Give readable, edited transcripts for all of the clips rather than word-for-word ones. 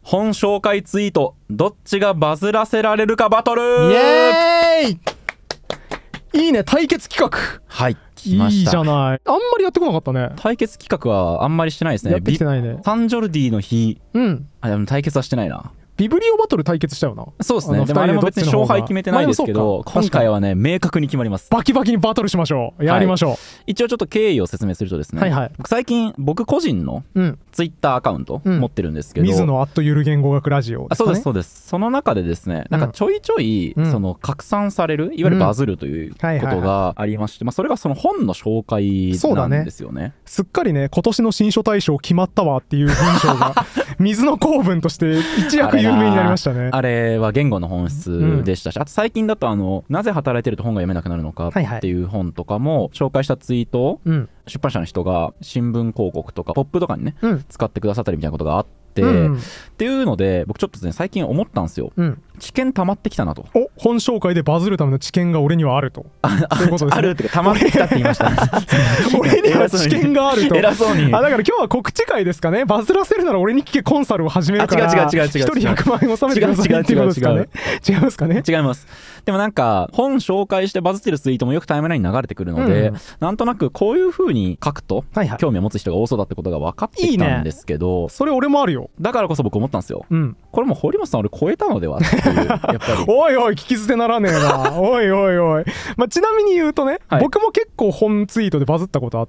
本紹介ツイートどっちがバズらせられるかバトル。 イエーイ。いいね、対決企画。 はい、来ました。 いいじゃない。あんまりやってこなかったね。 対決企画はあんまりしてないですね。 やってきてないね。 サンジョルディの日、 うん。 でも対決はしてないな。 ビブリオバトル対決したよな。 そうですね。でもあれも別に勝敗決めてないですけど、今回はね明確に決まります。 バキバキにバトルしましょう。やりましょう。 一応ちょっと経緯を説明するとですね、 はいはい、 最近僕個人のツイッターアカウント持ってるんですけど、 水野ゆる言語学ラジオですかね。 そうですそうです。その中でですね、なんかちょいちょいその拡散される、いわゆるバズるということがありまして、それがその本の紹介なんですよね。 すっかりね、今年の新書大賞決まったわっていう文章が水の公文として一躍有名になりましたね。 あれは言語の本質でしたし、あと最近だとなぜ働いてると本が読めなくなるのかっていう本とかも紹介したツイートを出版社の人が新聞広告とかポップとかにね、使ってくださったりみたいなことがあって、っていうので僕ちょっとね最近思ったんですよ。知見溜まってきたなと。 本紹介でバズるための知見が俺にはあると。そういうことですね。 あるっていうか溜まってきたって言いました。 俺には知見があると。 偉そうに。 だから今日は告知会ですかね。バズらせるなら俺に聞けコンサルを始めるから。 違う一人100万円納めてくださいっていうことですかね。違いますかね。 違います。でもなんか本紹介してバズってるツイートもよくタイムラインに流れてくるので、なんとなくこういう風に書くと興味を持つ人が多そうだってことが分かってきたんですけど、 それ俺もあるよ。 だからこそ僕思ったんですよ。これもう堀本さん俺超えたのではっていう。やっぱりおいおい聞き捨てならねえな。おいおいおい。ちなみに言うとね、僕も結構本ツイートでバズったことあって、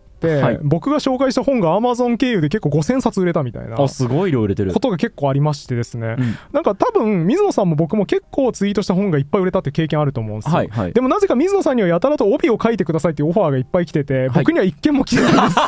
僕が紹介した本が Amazon 経由で結構5000冊売れたみたいな。 すごい量売れてることが結構ありましてですね、なんか多分水野さんも僕も結構ツイートした本がいっぱい売れたって経験あると思うんですよ。でもなぜか水野さんにはやたらと帯を書いてくださいっていうオファーがいっぱい来てて、僕には一件も来てないです。なんで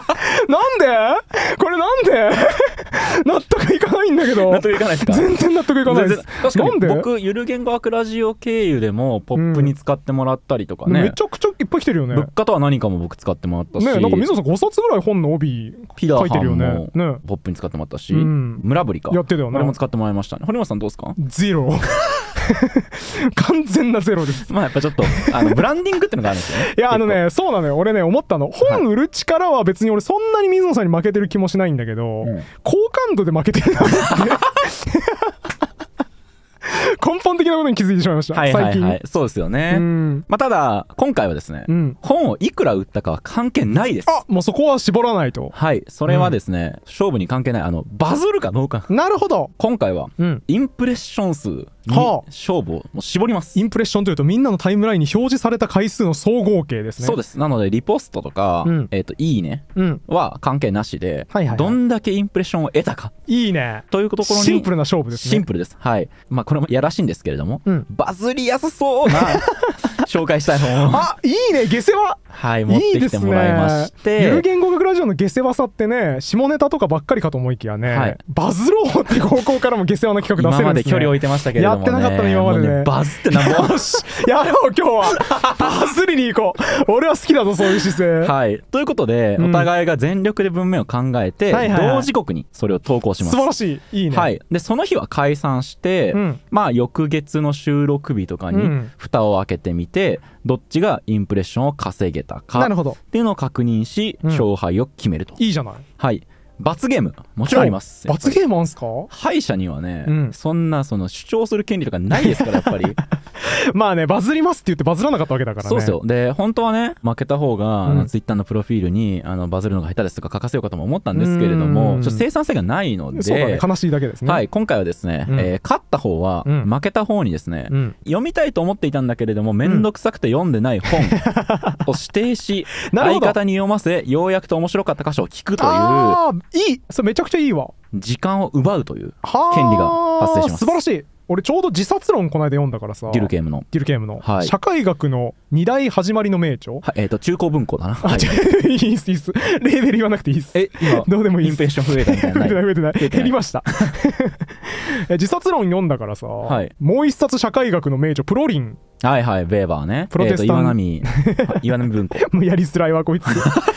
これなんで納得いかないんだけど。 納得いかないですか。 全然納得いかないです。 確かに僕ゆる言語学ラジオ経由でもポップに使ってもらったりとかね、 めちゃくちゃいっぱい来てるよね。 物価とは何かも僕使ってもらったしね、なんか水野さん5冊ぐらい本の帯書いてるよね。 ポップに使ってもらったし、村ぶりかやってたよね。 これも使ってもらいましたね。堀本さんどうですか。 ゼロ。完全なゼロです。 やっぱちょっとブランディングってのがあるんですよね。 いやそうなのよ。俺ね思ったの、本売る力は別に俺そんなに水野さんに負けてる気もしないんだけど、好感度で負けてるなって根本的なことに気づいてしまいました。最近。 そうですよね。ただ今回はですね、本をいくら売ったかは関係ないです。 もうそこは絞らないと。 はい、それはですね、勝負に関係ないバズるかどうか。 なるほど。 今回はインプレッション数に勝負を絞ります。 インプレッションというとみんなのタイムラインに表示された回数の総合計ですね。 そうです。なのでリポストとかいいねは関係なしで、どんだけインプレッションを得たか、 いいねというところにシンプルな勝負ですね。 シンプルです。はい。これもやらしいんですけれども、バズりやすそうな紹介したい本をいいね、下世話。 持ってきてもらいまして、 ゆる言語学ラジオの下世話さってね、下ネタとかばっかりかと思いきやね、バズろうっていう方向からも下世話な企画出せるんですね。 今まで距離置いてましたけれどもね、 やってなかったの今までね。 バズってなんぼやろう今日はバズりに行こう。俺は好きだぞそういう姿勢。 はい。ということで、お互いが全力で文面を考えて同時刻にそれを投稿します。 素晴らしい。いいね。 はい。でその日は解散して、翌月の収録日とかに蓋を開けてみて、どっちがインプレッションを稼げたかっていうのを確認し、勝敗を決めると。 いいじゃない。 はい。罰ゲームもちろんあります。 罰ゲームあんすか。 敗者にはね、そんな主張する権利とかないですからやっぱり。 まあね、バズりますって言ってバズらなかったわけだからね。 そうですよ。で本当はね、負けた方がツイッターのプロフィールにバズるのが下手ですとか書かせようかとも思ったんですけれども、ちょっと生産性がないので、 そうだね、悲しいだけですね。 はい。今回はですね、勝った方は負けた方にですね、読みたいと思っていたんだけれども面倒くさくて読んでない本を指定し、相方に読ませようやくと面白かった箇所を聞くという、 いい、それめちゃくちゃいいわ。 時間を奪うという権利が発生します。 素晴らしい。俺ちょうど自殺論この間読んだからさ。 デュルケームの、 社会学の二大始まりの名著。 中高文庫だな。 いいっすいいっす。レーベル言わなくていいっす。 今どうでもいいっす。 インプレッション増えたみたいな。 増えてない減りました。自殺論読んだからさ、もう一冊社会学の名著プロリン。 はいはい、ベーバーね。 プロテスタン岩波文庫。 もうやりづらいわこいつ。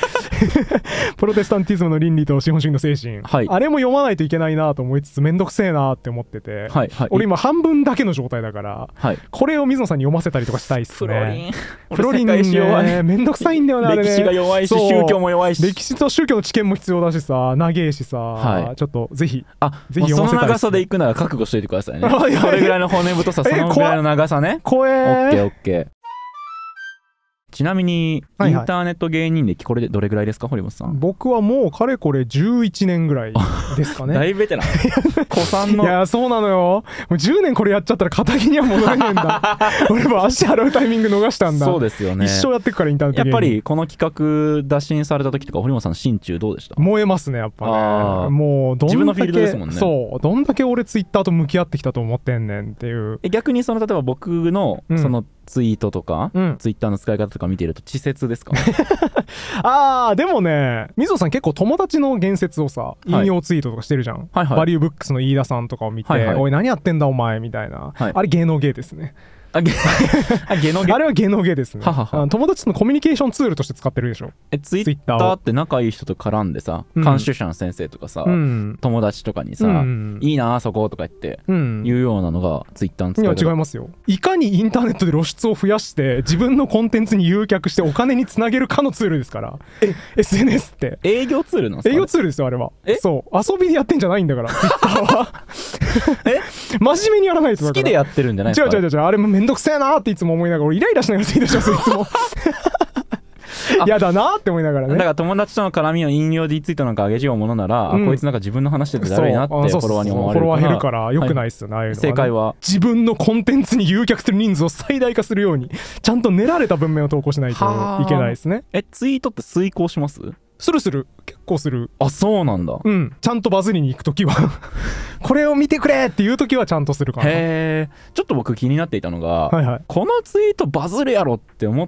プロテスタンティズムの倫理と資本主義の精神、はい、あれも読まないといけないなと思いつつめんどくせえなって思ってて、はいはい、俺今半分だけの状態だから、はい、これを水野さんに読ませたりとかしたいっすね。プロリンね、めんどくさいんだよね、あれね。 歴史が弱いし宗教も弱いし、 歴史と宗教の知見も必要だしさ、長えしさ、はい、ちょっとぜひ読ませたいっすね。その長さでいくなら覚悟しといてくださいね。それぐらいの骨太さ、そのぐらいの長さね。 怖え。 オッケーオッケー。ちなみにインターネット芸人歴これでどれぐらいですか、堀本さん。 僕はもうかれこれ11年ぐらいですかね。 大ベテラン。古参の。 いやそうなのよ。もう10年これやっちゃったら肩着には戻れねえんだ。俺も足洗うタイミング逃したんだ。 そうですよね。 一生やってくからインターネット芸人。 やっぱりこの企画打診された時とか堀本さんの心中どうでした？ 燃えますねやっぱね。もうどんだけ自分のフィールドですもんね。 そうどんだけ俺ツイッターと向き合ってきたと思ってんねんっていう。 逆にその例えば僕のそのツイートとか、ツイッターの使い方とか見てると稚拙ですか？ でもね、水野さん結構友達の言説をさ引用ツイートとかしてるじゃん、はいはい、バリューブックスの飯田さんとかを見て、はいはい、おい何やってんだお前みたいな、はい、あれ芸能芸ですね。芸能芸あれは芸能芸ですね。ははは。友達とのコミュニケーションツールとして使ってるでしょ。 ツイッターって仲いい人と絡んでさ、監修者の先生とかさ、友達とかにさ、いいなあそことか言って言うようなのがツイッターの使い方。 いや違いますよ。いかにインターネットで露出を増やして自分のコンテンツに集客してお金につなげるかのツールですから。SNS って営業ツールなんですか？ 営業ツールですよあれは。そう遊びでやってんじゃないんだからツイッターは。真面目にやらないと。 好きでやってるんじゃないですか？ 違うあれもめんどくせえなーっていつも思いながら、俺イライラしながらツイートしますいつも。やだなって思いながらね。 だから友達との絡みを引用でツイートなんか上げちゃうものなら、こいつなんか自分の話しててだるいなってフォロワーに思われるから、 フォロワー減るからよくないっすよね、ああいうのはね。 正解は自分のコンテンツに集客する人数を最大化するようにちゃんと練られた文面を投稿しないといけないですね。 ツイートって遂行します？ する結構する。 あ、そうなんだ。 ちゃんとバズりに行くときはこれを見てくれっていうときはちゃんとするかな。 へー。ちょっと僕気になっていたのが、このツイートバズるやろって思った、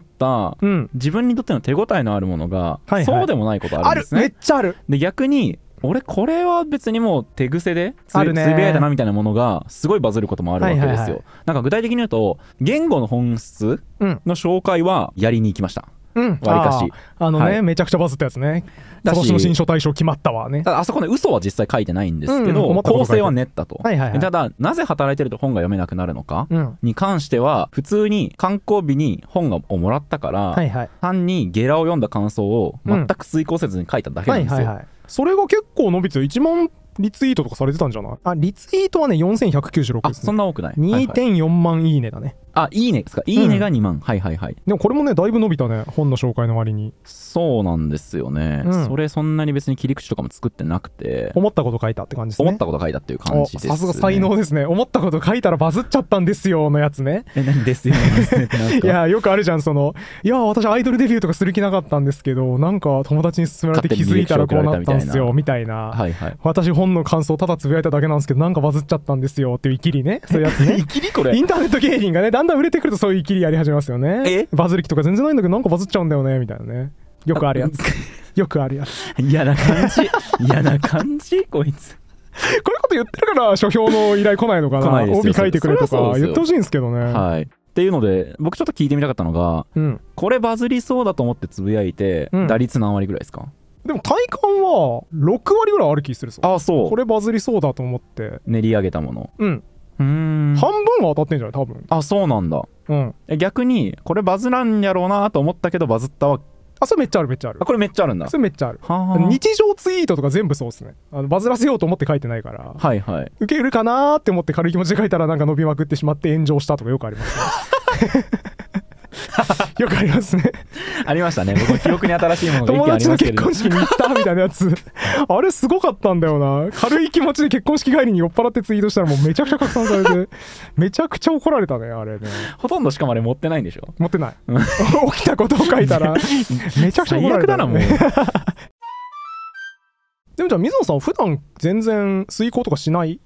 自分にとっての手応えのあるものが、そうでもないことあるんですね。 めっちゃある。 で逆に俺これは別にもう手癖でつぶやいたなみたいなものがすごいバズることもあるわけですよ。なんか具体的に言うと言語の本質の紹介はやりに行きました。割かしめちゃくちゃバズったやつね。今年の新書大賞決まったわね。 あそこね嘘は実際書いてないんですけど、構成は練ったと。ただなぜ働いてると本が読めなくなるのかに関しては普通に刊行日に本をもらったから単にゲラを読んだ感想を全く遂行せずに書いただけなんですよ。 それが結構伸びて1万リツイートとかされてたんじゃない？リツイートはね4196ですね。 そんな多くない。 2.4 万いいねだね。 いいねですか？いいねが2万。はい。 でもこれもねだいぶ伸びたね、本の紹介の割に。 そうなんですよね。それそんなに別に切り口とかも作ってなくて思ったこと書いたって感じですね。 思ったこと書いたっていう感じですね。 さすが才能ですね。思ったこと書いたらバズっちゃったんですよのやつね。 何ですよいやよくあるじゃん、いや私アイドルデビューとかする気なかったんですけどなんか友達に勧められて気づいたらこうなったんですよみたいな。私本の感想ただつぶやいただけなんですけどなんかバズっちゃったんですよっていうイキリね。そういうやつね。 イキリこれインターネット芸人がねだんだん売れてくるとそういうイキリやり始めますよね。バズる気とか全然ないんだけどなんかバズっちゃうんだよねみたいなね。よくあるやつ。よくあるやつ。 嫌な感じこいつ。 こういうこと言ってるから書評の依頼来ないのかな。帯書いてくれとか言ってほしいんですけどね。 はい。っていうので僕ちょっと聞いてみたかったのが、これバズりそうだと思ってつぶやいて、打率何割ぐらいですか？ でも体感は6割ぐらいある気するぞ。 そう。 これバズりそうだと思って練り上げたもの。 半分は当たってんじゃない多分。 そうなんだ。逆にこれバズらんやろうなと思ったけどバズったはそれめっちゃある。 これめっちゃあるんだ。 それめっちゃある。日常ツイートとか全部そうですね。バズらせようと思って書いてないから受けるかなーって思って軽い気持ちで書いたらなんか伸びまくってしまって炎上したとかよくありますね。よくありますね。 ありましたね。僕の記憶に新しいものが一件ありますけど。 友達の結婚式に行ったみたいなやつあれすごかったんだよな。軽い気持ちで結婚式帰りに酔っ払ってツイートしたらもうめちゃくちゃ拡散されてめちゃくちゃ怒られたねあれね。 ほとんどしかもあれ持ってないんでしょ？ 持ってない起きたことを書いたらめちゃくちゃ怒られた、ね、最悪だなもう。でもじゃあ水野さん普段全然遂行とかしない？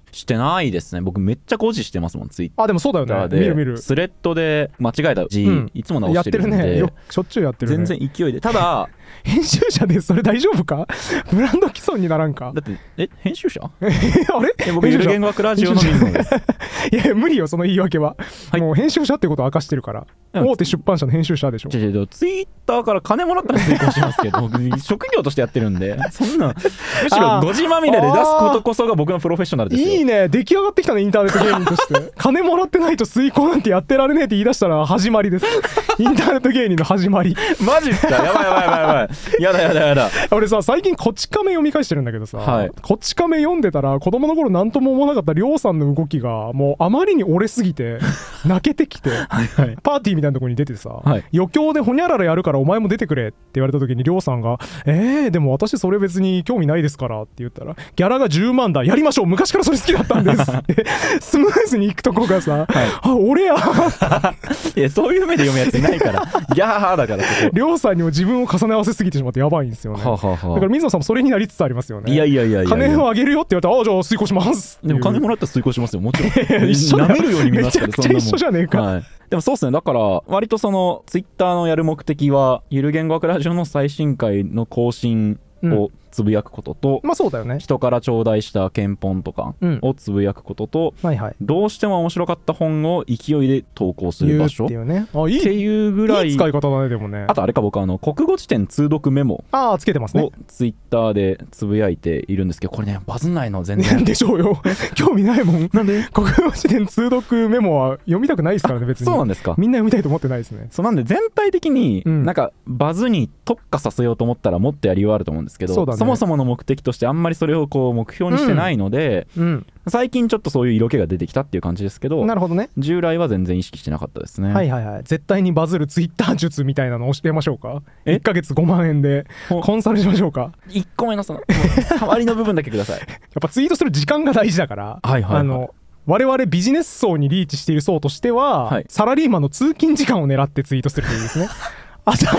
してないですね。僕めっちゃ誤字してますもん、ツイッターで。 でもそうだよね。見るスレッドで間違えた字、いつも直してるんで。 やってるね。しょっちゅうやってるね。 全然勢いで。ただ編集者でそれ大丈夫か？ブランド既存にならんか？ だって編集者？ あれ？ 僕ゆる言語学ラジオの水野です。 いや無理よその言い訳は。もう編集者ってことを明かしてるから。大手出版社の編集者でしょ。 ツイッターから金もらったら追加しますけど、職業としてやってるんで、そんなむしろ誤字まみれで出すことこそが僕のプロフェッショナルですよ。 いいね、出来上がってきたね、インターネット芸人として金もらってないと遂行なんてやってられねえって言い出したら始まりです。インターネット芸人の始まり。 マジっすか？やばいやだ。 俺さ最近こち亀読み返してるんだけどさ、こち亀読んでたら子供の頃何とも思わなかったりょうさんの動きがもうあまりに折れすぎて泣けてきてパーティーみたいなとこに出てさ、余興でホニャララやるからお前も出てくれって言われた時にりょうさんがでも私それ別に興味ないですからって言ったら、ギャラが10万だやりましょう昔からそれ好きだったんですってスムーズにいくとこがさ、俺やいやそういう目で読むやついないからギャーだからりょうさんにも自分を重ね合わせすぎてしまってやばいんですよね。だから水野さんもそれになりつつありますよね。 いや金をあげるよって言われたらじゃあ遂行しますでも金もらったら遂行しますよもちろん舐めるように見ますけどめちゃくちゃ一緒じゃねえか。 でもそうっすね。だから割とそのツイッターのやる目的はゆる言語学ラジオの最新回の更新をつぶやくことと、 まあそうだよね、 人から頂戴した献本とかをつぶやくことと、どうしても面白かった本を勢いで投稿する場所っていうぐらいいい使い方だね。でもね、 あとあれか、僕国語辞典通読メモをつけてますね。 ツイッターでつぶやいているんですけど、これねバズんないの全然でしょうよ興味ないもん。なんで国語辞典通読メモは読みたくないですからね別に。 そうなんですか。 みんな読みたいと思ってないですね。 そうなんで全体的になんかバズに特化させようと思ったらもっとやりようあると思うんですけど、そもそもの目的としてあんまりそれをこう目標にしてないので、最近ちょっとそういう色気が出てきたっていう感じですけど、 なるほどね。 従来は全然意識してなかったですね。 絶対にバズるツイッター術みたいなのを教えましょうか。1ヶ月5万円でコンサルしましょうか。 1個目のその触りの部分だけください。やっぱツイートする時間が大事だから、我々ビジネス層にリーチしている層としては、サラリーマンの通勤時間を狙ってツイートするといいですね。朝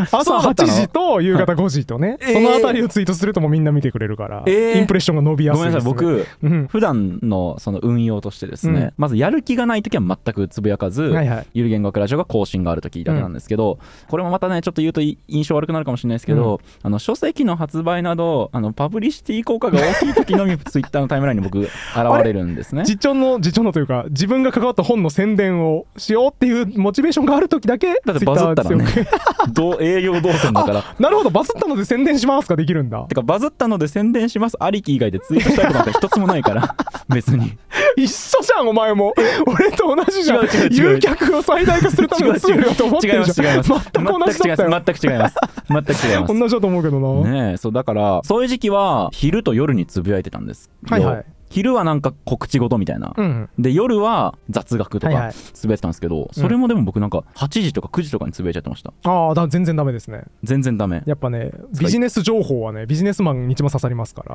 8時と夕方5時とね、そのあたりをツイートするともみんな見てくれるから、インプレッションが伸びやすいですね。 ごめんなさい、僕、普段のその運用としてですね、まずやる気がないときは全くつぶやかず、ゆる言語学ラジオが更新があるときだけなんですけど、これもまたねちょっと言うと印象悪くなるかもしれないですけど、書籍の発売などパブリシティ効果が大きいときのみツイッターのタイムラインに僕現れるんですね。 実調のというか、自分が関わった本の宣伝をしようっていうモチベーションがあるときだけだってバズったらね営業動線だから。 なるほど、バズったので宣伝しますができるんだ。 てかバズったので宣伝しますありき以外でツイートしたいことなんか一つもないから別に一緒じゃんお前も。俺と同じじゃん。誘客を最大化するためのツールだと思ってるじゃん。全く同じだったよ。 全く違います同じだと思うけどな。 ねえ、そうだからそういう時期は昼と夜につぶやいてたんですよ。昼はなんか告知事みたいな、で夜は雑学とかつぶやいてたんですけど、それもでも僕なんか8時とか9時とかにつぶやいちゃってました。 全然ダメですね。 全然ダメ。 やっぱねビジネス情報はねビジネスマンに一番刺さりますから、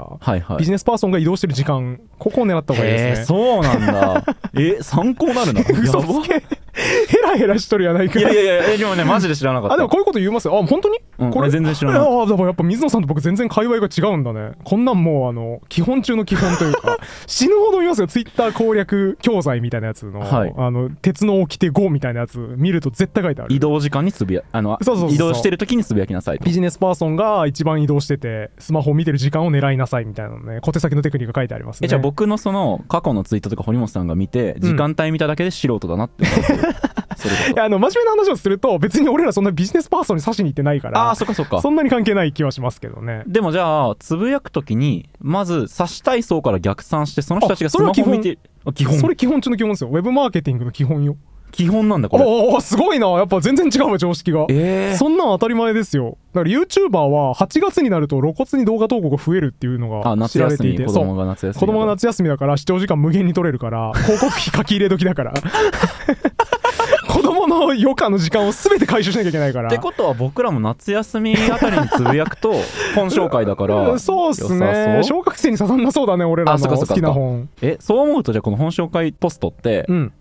ビジネスパーソンが移動してる時間ここを狙った方がいいですね。 そうなんだ。参考になるな。 嘘つけ。ヘラヘラしとるやないか。 いやでもねマジで知らなかった。 でもこういうこと言いますよ。本当にこれ全然知らない。 でもやっぱ水野さんと僕全然界隈が違うんだね。こんなんもう基本中の基本というか死ぬほど見ますよ。ツイッター攻略教材みたいなやつの鉄の掟5みたいなやつ見ると絶対書いてある。 移動時間につぶや移動してる時につぶやきなさいと。 ビジネスパーソンが一番移動しててスマホを見てる時間を狙いなさいみたいなのね、小手先のテクニックが書いてありますね。 じゃあ僕のその過去のツイートとか堀本さんが見て時間帯見ただけで素人だなって思って真面目な話をすると別に俺らそんなビジネスパーソンに刺しに行ってないから、 そっかそんなに関係ない気はしますけどね。 でもじゃあつぶやくときにまず刺したい層から逆算してその人たちがスマホを見てそれ基本中の基本ですよ。ウェブマーケティングの基本よ。 基本なんだこれ。 すごいな。やっぱ全然違うわ常識が。そんなん当たり前ですよ。だから YouTuber は8月になると露骨に動画投稿が増えるっていうのが知られていて、 子供が夏休みだから視聴時間無限に取れるから広告費書き入れ時だから子供の余暇の時間を全て回収しなきゃいけないから。 ってことは僕らも夏休みあたりにつぶやくと本紹介だからそうっすね。小学生に刺さんなそうだね俺らの好きな本。 そう思うとじゃあこの本紹介ポストって、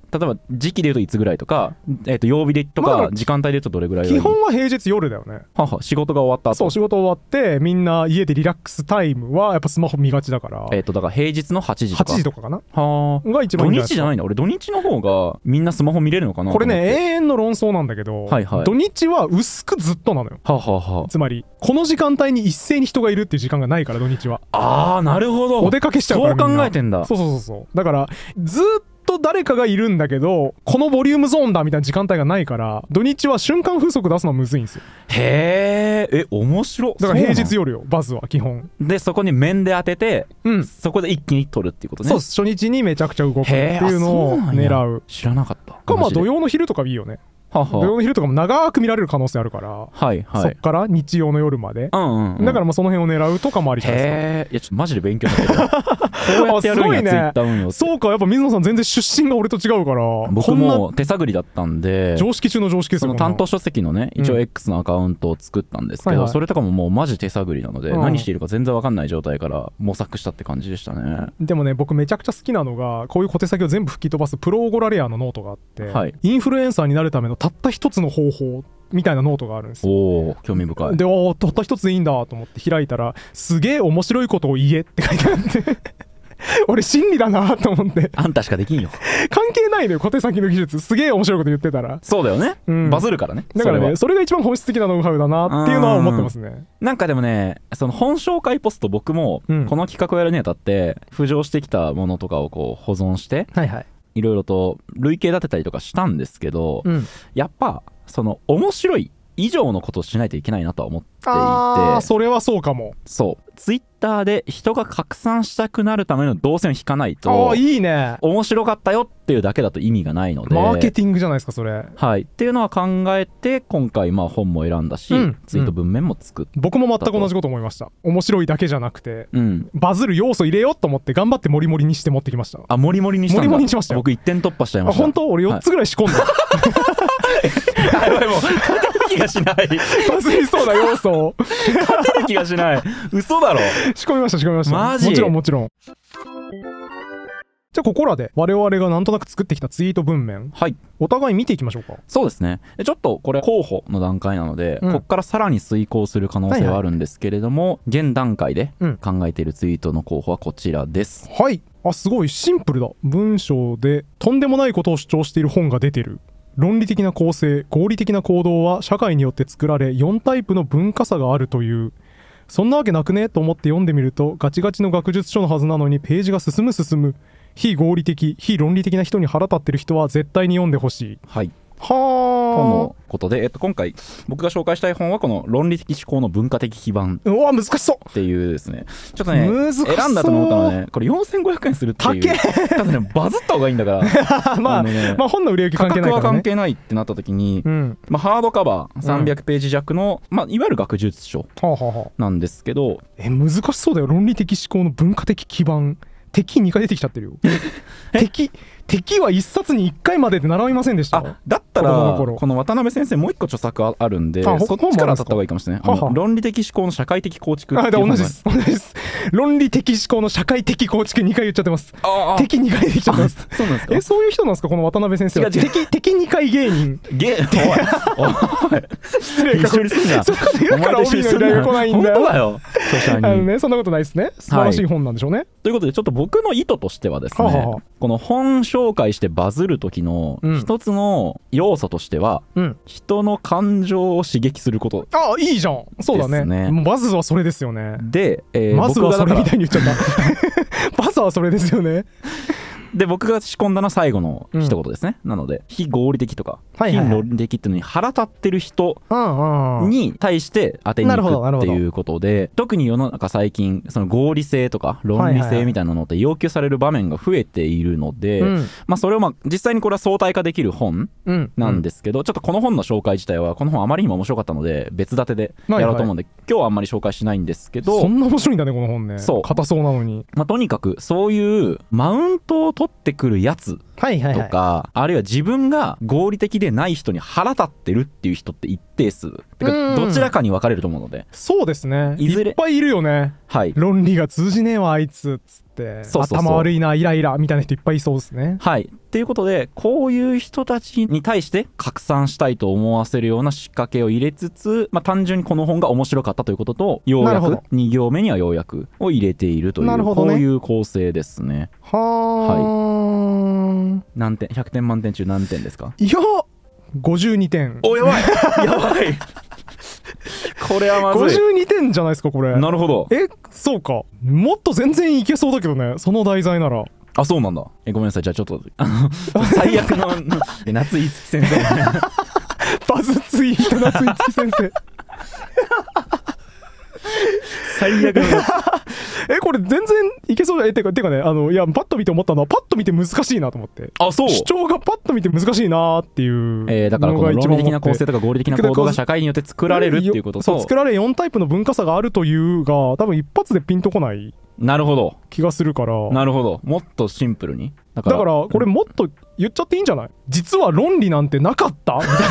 例えば時期でいうといつぐらいとか、曜日でとか時間帯でいうとどれぐらい？ 基本は平日夜だよね。 仕事が終わった後。 そう、仕事終わってみんな家でリラックスタイムはやっぱスマホ見がちだから、 だから平日の8時とか 8時とかかなが一番いいんじゃないですか。 土日じゃないんだ。俺土日の方がみんなスマホ見れるのかな。 これね、永遠の論争なんだけど、土日は薄くずっとなのよ。つまりこの時間帯に一斉に人がいるっていう時間がないから、土日は。 なるほど。 お出かけしちゃうから。 そう考えてんだ。 そうだからずっと誰かがいるんだけど、このボリュームゾーンだみたいな時間帯がないから、土日は瞬間風速出すのむずいんですよ。 へえ、面白。 だから平日夜よ、バズは基本で。そこに面で当てて、そこで一気に取るっていうことね。 そう、初日にめちゃくちゃ動くっていうのを狙う。 知らなかった。 土曜の昼とかいいよね。土曜の昼とかも長く見られる可能性あるから、そっから日曜の夜まで、だからもうその辺を狙うとかもありじゃないですか。 いやちょっとマジで勉強になってる。こうやってやるんや、ツイッター運用って。 そうか、やっぱ水野さん全然出身が俺と違うから。 僕も手探りだったんで、 常識中の常識ですよ。 その担当書籍のね、一応 X のアカウントを作ったんですけど、それとかももうマジ手探りなので、何しているか全然わかんない状態から模索したって感じでしたね。 でもね、僕めちゃくちゃ好きなのが、こういう小手先を全部吹き飛ばすプロオゴラレアのノートがあって、インフルエンサーになるためのたった一つの方法みたいなノートがあるんですよ。 興味深い。 で、たった一つでいいんだと思って開いたら、すげえ面白いことを言えって書いてあって俺真理だなと思って。 あんたしかできんよ。 関係ないのよ、小手先の技術。すげえ面白いこと言ってたら。 そうだよね、バズるからね。 だからね、それが一番本質的なノウハウだなっていうのは思ってますね。 なんかでもね、その本紹介ポスト、僕もこの企画をやるにあたって浮上してきたものとかをこう保存して、いろいろと類型立てたりとかしたんですけど、やっぱその面白い以上のことをしないといけないなとは思っていて。 それはそうかも。 そうツイッターで人が拡散したくなるための動線を引かないと、 いいね、 面白かったよっていうだけだと意味がないので。 マーケティングじゃないですかそれ。 っていうのは考えて今回本も選んだし、ツイート文面も作った。 僕も全く同じこと思いました。面白いだけじゃなくて、バズる要素入れようと思って頑張ってモリモリにして持ってきました。 モリモリにしたんだ。 モリモリにしましたよ。 僕1点突破しちゃいました。 本当？俺4つぐらい仕込んだ。 もう勝てる気がしない。 バズりそうな要素を勝てる気がしない。嘘だろ。 仕込みました。 マジ？ もちろん。じゃあここらで我々がなんとなく作ってきたツイート文面、お互い見ていきましょうか。 そうですね。ちょっとこれ候補の段階なので、ここからさらに遂行する可能性はあるんですけれども、現段階で考えているツイートの候補はこちらです。 すごいシンプルだ。文章でとんでもないことを主張している本が出てる。論理的な構成、合理的な行動は社会によって作られ、4タイプの文化差があるという。そんなわけなくねと思って読んでみると、ガチガチの学術書のはずなのにページが進む。非合理的、非論理的な人に腹立ってる人は絶対に読んでほしい。とのことで、今回僕が紹介したい本はこの論理的思考の文化的基盤。 難しそうっていうですね。ちょっとね、選んだと思ったのはね、これ4500円するっていう。多分ね、バズった方がいいんだから。 まあ本の売れ行き関係ないからね。 価格は関係ないってなった時に、ハードカバー300ページ弱の、いわゆる学術書なんですけど、 難しそうだよ。論理的思考の文化的基盤。敵2回出てきちゃってるよ。敵は1冊に1回までで習いませんでした？ だったらこの渡辺先生もう1個著作あるんで、そっちから当たった方がいいかもしれない。論理的思考の社会的構築っていう同じです。論理的思考の社会的構築2回言っちゃってます。敵2回出てきちゃってます。 そうなんですか？ そういう人なんですかこの渡辺先生は。敵2回芸人。 おい失礼か。そこで言うから帯の依頼が来ないんだよ。 本当だよ。 そんなことないですね。素晴らしい本なんでしょうね。 ということでちょっと僕の意図としてはですね、この本紹介してバズる時の一つの要素としては、人の感情を刺激すること。 いいじゃん。そうだね。バズはそれですよね。 で、 まずはそれみたいに言っちゃった。バズはそれですよね。 で僕が仕込んだのは最後の一言ですね。なので非合理的とか非論理的っていうのに腹立ってる人に対して当てに行くっていうことで、特に世の中最近その合理性とか論理性みたいなのって要求される場面が増えているので、それを実際にこれは相対化できる本なんですけど、ちょっとこの本の紹介自体はこの本あまりにも面白かったので別立てでやろうと思うんで、今日はあんまり紹介しないんですけど。 そんな面白いんだねこの本ね。硬そうなのに。 とにかくそういうマウントを取ってくるやつとか、あるいは自分が合理的でない人に腹立ってるっていう人って一定数てかどちらかに分かれると思うので。 そうですね。いっぱいいるよね。論理が通じねえわあいつっつって 、頭悪いな、イライラみたいな人いっぱいいそうですね。 はい。っていうことで、こういう人たちに対して拡散したいと思わせるような仕掛けを入れつつ、単純にこの本が面白かったということと、ようやく2行目には要約を入れているという、こういう構成ですね。はい。何点、100点満点中何点ですか？ いや、52点。 お、やばいやばいこれはまずい。 52点じゃないですか、これ。 なるほど。 そうか。もっと全然いけそうだけどね、その題材なら。 あ、そうなんだ。ごめんなさい。じゃあちょっと最悪の夏井月先生バズツイート夏井月先生最悪のこれ全然いけそうだ。てかね、いや、パッと見て思ったのは、パッと見て難しいなと思って。 あ、そう。 主張がパッと見て難しいなっていう。 だからこの論理的な構成とか合理的な行動が社会によって作られるっていうことと、 そう、作られ4タイプの文化差があるというが、多分一発でピンとこない。 なるほど。 気がするから。 なるほど。もっとシンプルに。 だからこれもっと言っちゃっていいんじゃない？実は論理なんてなかったみたいな。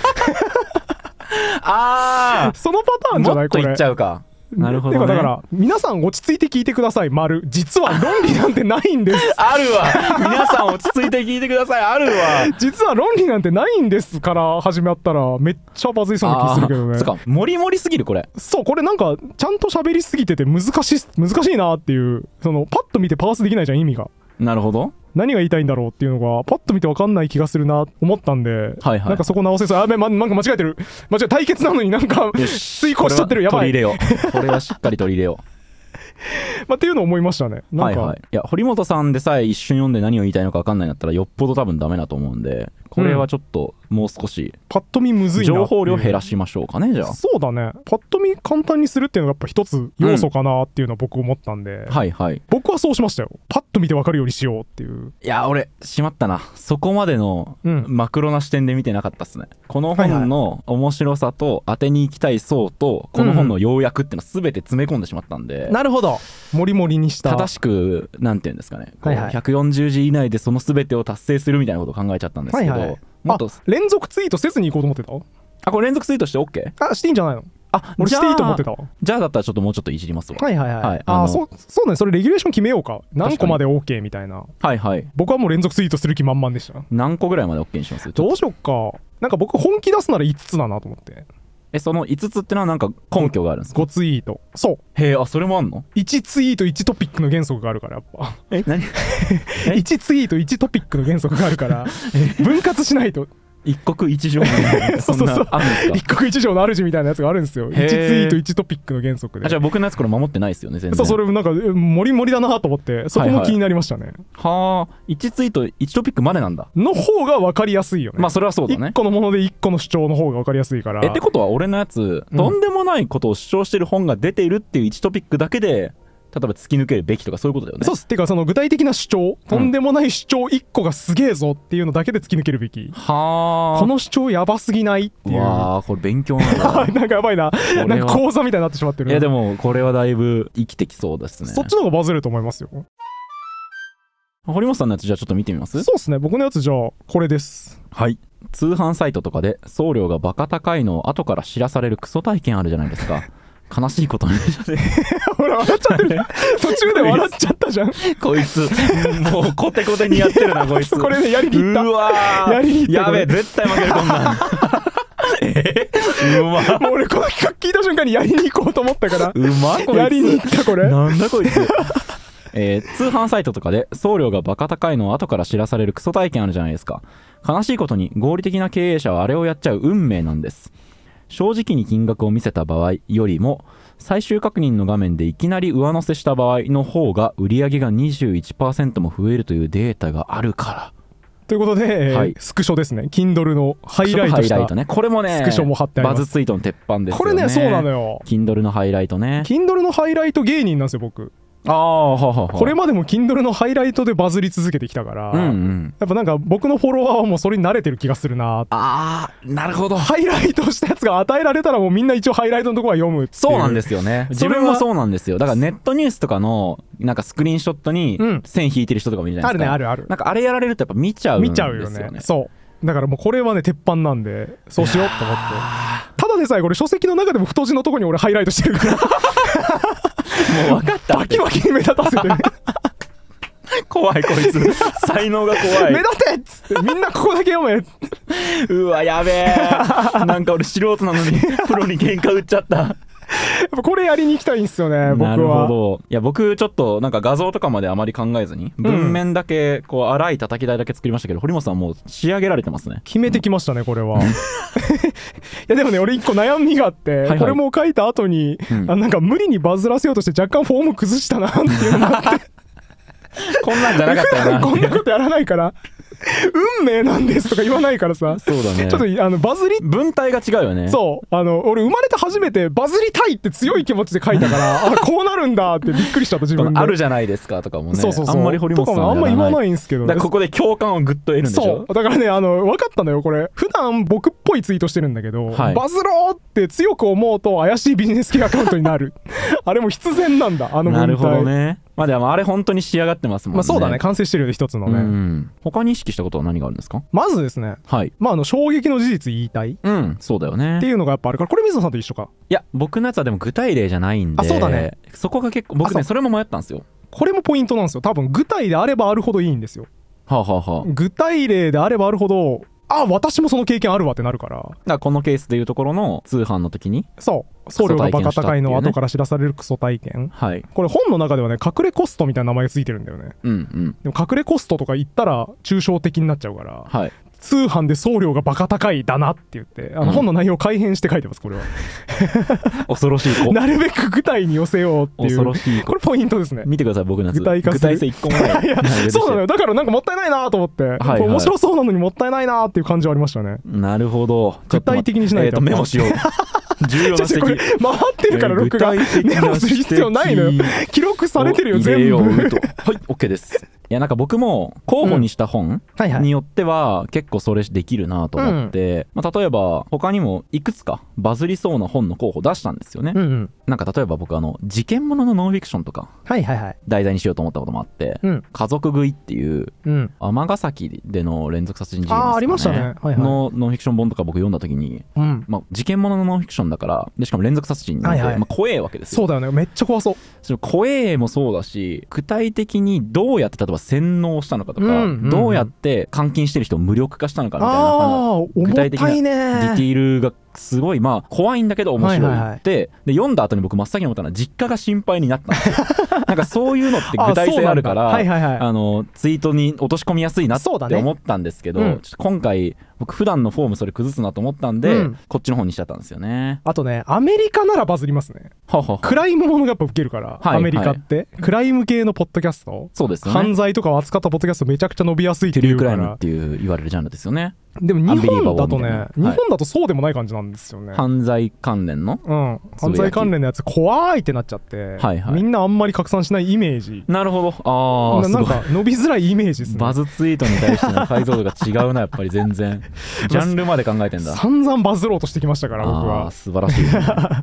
ああ。 そのパターンじゃない？ もっと言っちゃうか。なるほどね。 だから皆さん落ち着いて聞いてください。実は論理なんてないんです。 あるわ。皆さん落ち着いて聞いてください。あるわ。 実は論理なんてないんですから始まったらめっちゃバズりそうな気するけどね。 そうか、モリモリすぎるこれ。 そう、これなんかちゃんと喋りすぎてて難しいなっていう、パッと見てパースできないじゃん、意味が。 なるほど。 何が言いたいんだろうっていうのがパッと見て分かんない気がするな思ったんで、なんかそこ直せそう。なんか間違えてる。対決なのになんか遂行しちゃってる。やばい。 これはしっかり取り入れよう。 っていうのを思いましたね。なんか、 いや、堀本さんでさえ一瞬読んで何を言いたいのか分かんないんだったらよっぽど多分ダメだと思うんで、これはちょっともう少しパッと見むずいな。 情報量減らしましょうかね。じゃあそうだね。パッと見簡単にするっていうのがやっぱ一つ要素かなっていうのは僕思ったんで、僕はそうしましたよ。パッと見て分かるようにしようっていう。 いや、俺しまったな。そこまでのマクロな視点で見てなかったっすね。この本の面白さと当てに行きたい層とこの本の要約っていうの全て詰め込んでしまったんで、 なるほど。モリモリにした正しくなんていうんですかね、140字以内でその全てを達成するみたいなことを考えちゃったんですけど、もっと連続ツイートせずにいこうと思ってた。 あ、これ連続ツイートして OK？ していいんじゃないの？俺していいと思ってたわ。 じゃあだったらちょっともうちょっといじりますわ。 そうね。それレギュレーション決めようか。何個まで OK みたいな。僕はもう連続ツイートする気満々でした。 何個ぐらいまで OK にします？ どうしよっか。なんか僕本気出すなら5つだなと思って。 その5つってのはなんか根拠があるんですか？ 5 ツイート。そう。 へえ、それもあんの？ 1 ツイート1トピックの原則があるからやっぱ。 何 1ツイート1トピックの原則があるから分割しないと。 一国一城みたいな。 そう一国一城の主みたいなやつがあるんですよ。1ツイート1トピックの原則で。 じゃあ僕のやつこれ守ってないですよね、全然。 それなんかモリモリだなと思ってそこも気になりましたね。 1ツイート1トピックまでなんだ。 の方が分かりやすいよね。 それはそうだね。 1個のもので1個の主張の方が分かりやすいから。 ってことは俺のやつとんでもないことを主張してる本が出ているっていう1トピックだけで例えば突き抜けるべきとかそういうことだよね。 そうっす。っていうかその具体的な主張、とんでもない主張1個がすげえぞっていうのだけで突き抜けるべき。この主張やばすぎないっていう。 これ勉強なんだ。 なんかやばいな。なんか講座みたいになってしまってる。 いやでもこれはだいぶ生きてきそうですね。 そっちの方がバズると思いますよ。 堀本さんのやつじゃあちょっと見てみます？ そうですね。僕のやつじゃあこれです。 はい。通販サイトとかで送料がバカ高いのを後から知らされるクソ体験あるじゃないですか。悲しいことにほら笑っちゃってる。途中で笑っちゃったじゃん。 こいつもうコテコテにやってるなこいつ。 これねやりにいった。やりにいった。 やべえ絶対負けるこんなん。 もう俺この企画聞いた瞬間にやりに行こうと思ったから。 こいつ。 やりに行ったこれ。 なんだこいつ。通販サイトとかで送料がバカ高いのを後から知らされるクソ体験あるじゃないですか。悲しいことに合理的な経営者はあれをやっちゃう運命なんです。正直に金額を見せた場合よりも最終確認の画面でいきなり上乗せした場合の方が売上が 21% も増えるというデータがあるからということで、スクショですね。 Kindle のハイライトしたね。これもねスクショも貼ってあります。 バズツイートの鉄板ですよね。 これねそうなのよ。 Kindle のハイライトね。 Kindle のハイライト芸人なんですよ僕。 これまでも Kindle のハイライトでバズり続けてきたから、やっぱなんか僕のフォロワーはもうそれに慣れてる気がするな。 なるほど。 ハイライトしたやつが与えられたらもうみんな一応ハイライトのところは読むっていう。 そうなんですよね。自分もそうなんですよ。だからネットニュースとかのなんかスクリーンショットに線引いてる人とかもいるじゃないですか。 ある。 なんかあれやられるとやっぱ見ちゃうんですよね。 そうだからもうこれはね鉄板なんでそうしようと思って。ただでさえこれ書籍の中でも太字のとこに俺ハイライトしてるからもう分かった。 バキバキに目立たせてね怖いこいつ才能が怖い。 目立てっつってみんなここだけ読めうわやべえなんか俺素人なのにプロに喧嘩売っちゃった。 やっぱこれやりに行きたいんですよね、僕は。 なるほど。いや僕ちょっとなんか画像とかまであまり考えずに文面だけこう荒い叩き台だけ作りましたけど、堀本さんもう仕上げられてますね。 決めてきましたねこれは。いやでもね俺一個悩みがあって、これも書いた後に、なんか無理にバズらせようとして若干フォーム崩したなっていうのがあってこんなんじゃなかったよな。 こんなことやらないから運命なんですとか言わないからさ。 そうだね。 ちょっとバズり文体が違うよね。 そう俺生まれて初めてバズりたいって強い気持ちで書いたからこうなるんだってびっくりしちゃった自分で。 あるじゃないですかとかもね。 そうあんまり堀本さんはあんま言わないんですけど、 だからここで共感をグッと得るんでしょ。 そうだからね分かったのよこれ。普段僕っぽいツイートしてるんだけど、バズろうって強く思うと怪しいビジネス系アカウントになるあれも必然なんだ文体。 なるほどね。まあでもあれ本当に仕上がってますもんね。 そうだね、完成してるよね一つのね。 他に意識したことは何があるんですか？ まずですね、衝撃の事実言いたい、 そうだよねっていうのがやっぱあるから、これ水野さんと一緒か。 いや僕のやつはでも具体例じゃないんで。 そうだね。 そこが結構僕ねそれも迷ったんですよ。 これもポイントなんですよ。多分具体であればあるほどいいんですよ。具体例であればあるほど私もその経験あるわってなるから。だからこのケースでいうところの通販の時に送料がバカ高いの後から知らされるクソ体験、これ本の中ではね隠れコストみたいな名前がついてるんだよね。でも隠れコストとか言ったら抽象的になっちゃうから、通販で送料がバカ高いだなって言って本の内容を改変して書いてますこれは。 恐ろしい子。 なるべく具体に寄せようっていう。 恐ろしい子。 これポイントですね。 見てください僕のやつ。 具体化する。 具体性一個もない。 いやそうなのよ。だからなんかもったいないなと思って、面白そうなのにもったいないなっていう感じはありましたね。 なるほど。 具体的にしないと。 メモしよう。重要な指摘。 回ってるから録画メモする必要ないのよ。記録されてるよ全部。はい OK です。いやなんか僕も候補にした本によっては結構それできるなと思って、例えば他にもいくつかバズりそうな本の候補出したんですよね。なんか例えば僕事件もののノンフィクションとか題材にしようと思ったこともあって、家族食いっていう尼崎での連続殺人事件のノンフィクション本とか僕読んだ時に、事件もののノンフィクションだからでしかも連続殺人なんで怖えわけですよ。 そうだよね。めっちゃ怖そう。 怖えもそうだし、具体的にどうやって例えば洗脳したのかとか、どうやって監禁してる人を無力化したのかみたいな具体的なディティールがすごい怖いんだけど面白いってで読んだ後に僕真っ先に思ったのは実家が心配になったんですよ。なんかそういうのって具体性あるからツイートに落とし込みやすいなって思ったんですけど、ちょっと今回僕普段のフォームそれ崩すなと思ったんで、こっちの方にしちゃったんですよね。 あとねアメリカならバズりますね。クライムものがやっぱウケるから、アメリカってクライム系のポッドキャスト、犯罪とかを扱ったポッドキャストめちゃくちゃ伸びやすいっていうから。 クライムっていう言われるジャンルですよね。 でも日本だとね、日本だとそうでもない感じなんですよね。 犯罪関連の犯罪関連のやつ怖いってなっちゃって、みんなあんまり拡散しないイメージ。 なるほど。 なんか伸びづらいイメージですね。 バズツイートに対しての解像度が違うなやっぱり全然。ジャンルまで考えてんだ。 散々バズろうとしてきましたから僕は。 素晴らしい。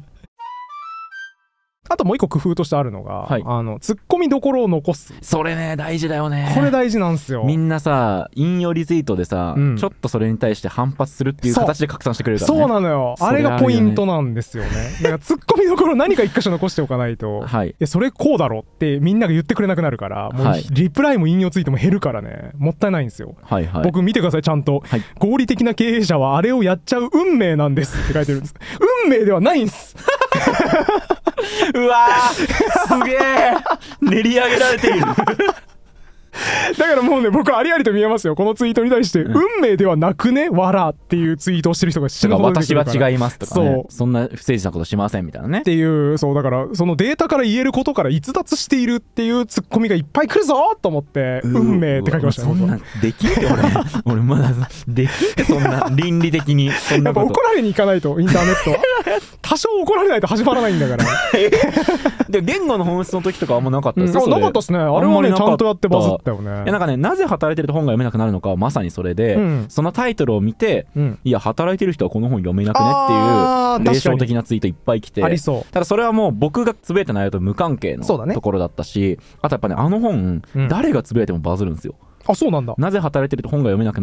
あともう一個工夫としてあるのが、ツッコミどころを残す。 それね大事だよね。 これ大事なんですよ。 みんなさ引用リツイートでさ、ちょっとそれに対して反発するっていう形で拡散してくれるからね。 そうなのよ。あれがポイントなんですよね。だからツッコミどころ何か一箇所残しておかないと、それこうだろってみんなが言ってくれなくなるから、もうリプライも引用ツイートも減るからね、もったいないんですよ。僕見てくださいちゃんと、合理的な経営者はあれをやっちゃう運命なんですって書いてるんです。運命ではないんです。 うわーすげえ練り上げられている。 だからもうね僕ありありと見えますよこのツイートに対して、運命ではなくねわらっていうツイートをしてる人が死ぬほど出てくるから。 私は違いますとかね、そんな不誠実なことしませんみたいなねっていう。そうだからそのデータから言えることから逸脱しているっていうツッコミがいっぱい来るぞと思って運命って書きましたね。 そんなできんって俺まだできんってそんな倫理的にそんなこと。 やっぱ怒られに行かないとインターネット多少怒られないと始まらないんだから。 で言語の本質の時とかあんまなかったですか？ なかったですね。あれはねちゃんとやってバズったよね。 なんかねなぜ働いてると本が読めなくなるのかはまさにそれで、そのタイトルを見て、いや働いてる人はこの本読めなくねっていう霊障的なツイートいっぱい来て、ただそれはもう僕がつぶやいた内容と無関係のところだったし、あとやっぱねあの本、誰がつぶやいてもバズるんですよ。 あ、そうなんだ。 なぜ働いてると本が読めなくなる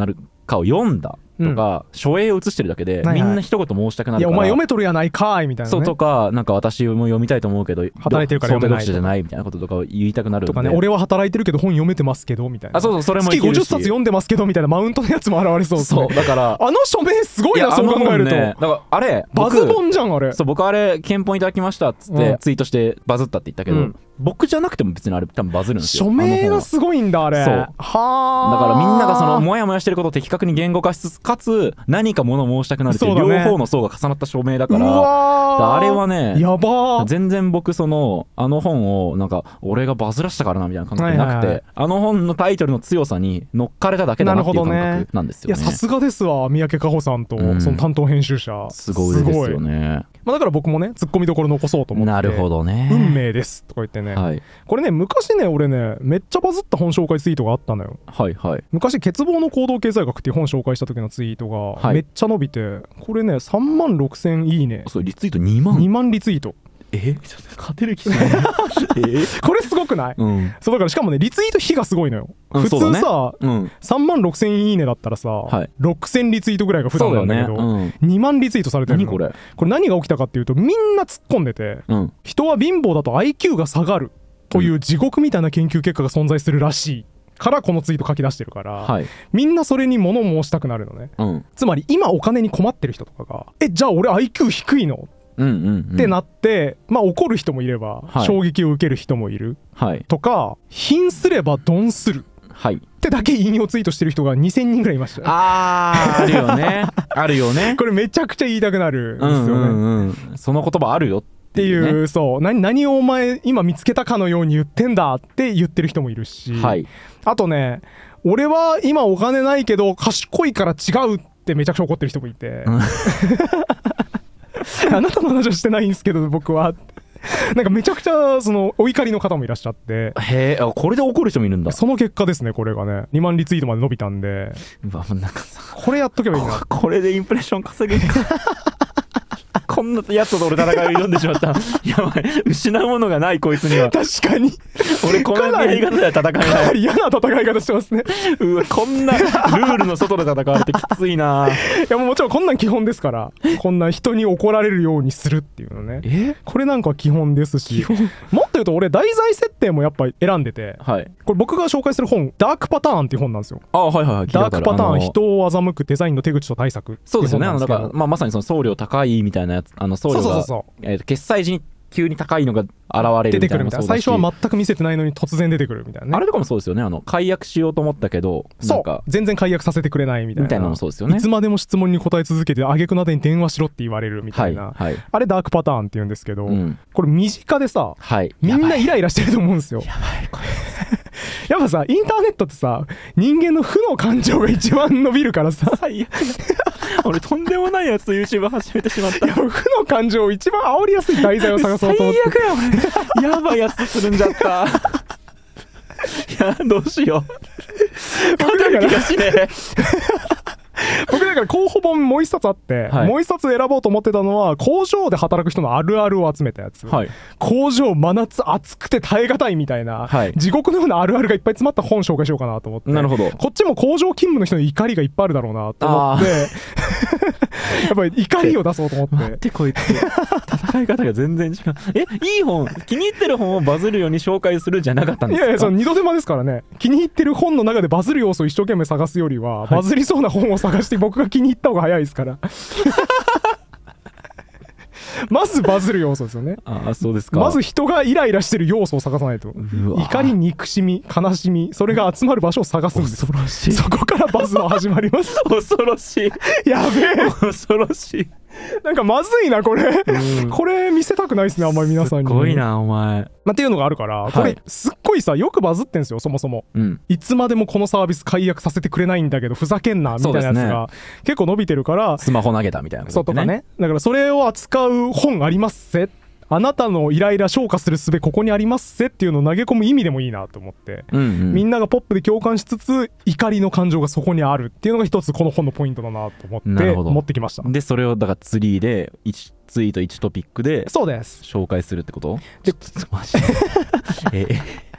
かを読んだとか、書影を写してるだけで、みんな一言申したくなるから、いやお前読めとるやないかいみたいな、ね、 そうとか、なんか私も読みたいと思うけど働いてるから読めない相手読者じゃないみたいなこととかを言いたくなるんで、 とかね、俺は働いてるけど本読めてますけどみたいな、 そうそれもいけるし、 月50冊読んでますけどみたいなマウントのやつも現れそうですね。 そうだからあの署名すごいな、そう考えると、ね、 だからあれバズ本じゃんあれ。 そう僕あれ憲法いただきましたっつってツイートしてバズったって言ったけど、僕じゃなくても別にあれ多分バズるんですよ。 署名がすごいんだあれ。 そうはあ。だからみんながそのモヤモヤしてることを的確に言語化しつつ、かつ何か物申したくなるっていう両方の層が重なった署名だから、あれはねやば全然僕あの本をなんか俺がバズらしたからなみたいな感覚なくて、あの本のタイトルの強さに乗っかれただけだなっていう感覚なんですよね。 いやさすがですわ、三宅佳穂さんとその担当編集者、 すごいですよね。 だから僕もねツッコミどころ残そうと思って、 なるほどね、 運命ですとか言ってね、これね昔ね俺ねめっちゃバズった本紹介ツイートがあったのよ。昔欠乏の行動経済学っていう本紹介した時のツイートがめっちゃ伸びて、これね3万6000いいね、 そうリツイート2万リツイート、 勝てる気しないこれすごくない？そうだからしかもねリツイート比がすごいのよ。普通さ3万6000いいねだったらさ6000リツイートぐらいが普段なんだけど2万リツイートされてるの。これ何が起きたかっていうと、みんな突っ込んでて、人は貧乏だと IQ が下がるという地獄みたいな研究結果が存在するらしいからこのツイート書き出してるから、みんなそれに物申したくなるのね。つまり今お金に困ってる人とかがじゃあ俺 IQ 低いのってなって、怒る人もいれば衝撃を受ける人もいるとか、貧すれば鈍するってだけ引用ツイートしてる人が2000人ぐらいいました。 あるよねあるよね。 これめちゃくちゃ言いたくなるんですよね。 その言葉あるよっていう、 そう何をお前今見つけたかのように言ってんだって言ってる人もいるし、あとね俺は今お金ないけど賢いから違うってめちゃくちゃ怒ってる人もいてあなたの話はしてないんですけど僕はなんかめちゃくちゃお怒りの方もいらっしゃって、 これで怒る人もいるんだ。 その結果ですね、これがね2万リツイートまで伸びたんで、 なんかさこれやっとけばいいな。 これでインプレッション稼げるかこんなやつと俺戦いを挑んでしまったやばい、失うものがないこいつには。確かに俺このやり方では戦えない。かなり嫌な戦い方してますねうわ、こんなルールの外で戦われてきついな。 いやもちろんこんなん基本ですから、こんな人に怒られるようにするっていうのね、これなんか基本ですし、もっと言うと俺題材設定もやっぱ選んでて、これ僕が紹介する本ダークパターンっていう本なんですよ。ダークパターン、人を欺くデザインの手口と対策。 そうですよね。だからまさにその送料高いみたいなやつ、送料が決済時に急に高いのが現れるみたいな。 最初は全く見せてないのに突然出てくるみたいなね。 あれとかもそうですよね。解約しようと思ったけど全然解約させてくれないみたいなのもそうですよね。 いつまでも質問に答え続けて挙句の果に電話しろって言われるみたいな、あれダークパターンって言うんですけど、これ身近でさみんなイライラしてると思うんですよ。やっぱさインターネットってさ人間の負の感情が一番伸びるからさ俺とんでもないやつと YouTube 始めてしまった。 負の感情を一番煽りやすい題材を探そうと思って。 最悪ややばいやつするんじゃったいやどうしよう勝てる気がしねえ僕だから候補本もう一冊あって、もう一冊選ぼうと思ってたのは工場で働く人のあるあるを集めたやつ、工場真夏暑くて耐え難いみたいな、地獄のようなあるあるがいっぱい詰まって本紹介しようかなと思って。 なるほど。 こっちも工場勤務の人の怒りがいっぱいあるだろうなと思ってやっぱり怒りを出そうと思って。 待ってこいつ戦い方が全然違う。いい本、気に入ってる本をバズるように紹介するじゃなかったんですか？ いやいや、その二度手間ですからね。気に入ってる本の中でバズる要素を一生懸命探すよりは、バズりそうな本を探して僕が気に入った方が早いですからまずバズる要素ですよね。 そうですか。 まず人がイライラしてる要素を探さないと。怒り、憎しみ、悲しみ、それが集まる場所を探すんです。 恐ろしい。 そこからバズの始まります恐ろしい。 やべえ、 恐ろしい。 なんかまずいなこれ、これ見せたくないですね、あんまり皆さんに。 すごいなお前。 っていうのがあるから、これすっごいさよくバズってんすよ。そもそも、いつまでもこのサービス解約させてくれないんだけどふざけんなみたいなやつが結構伸びてるから、 スマホ投げたみたいなことそうとかね。だからそれを扱う本ありますぜ、あなたのイライラ消化する術ここにありますぜっていうのを投げ込む意味でもいいなと思って、みんながポップで共感しつつ怒りの感情がそこにあるっていうのが一つこの本のポイントだなと思って持ってきました。 でそれをだからツリーで1ツイート1トピックでそうです紹介するってこと？ でちょっとマジで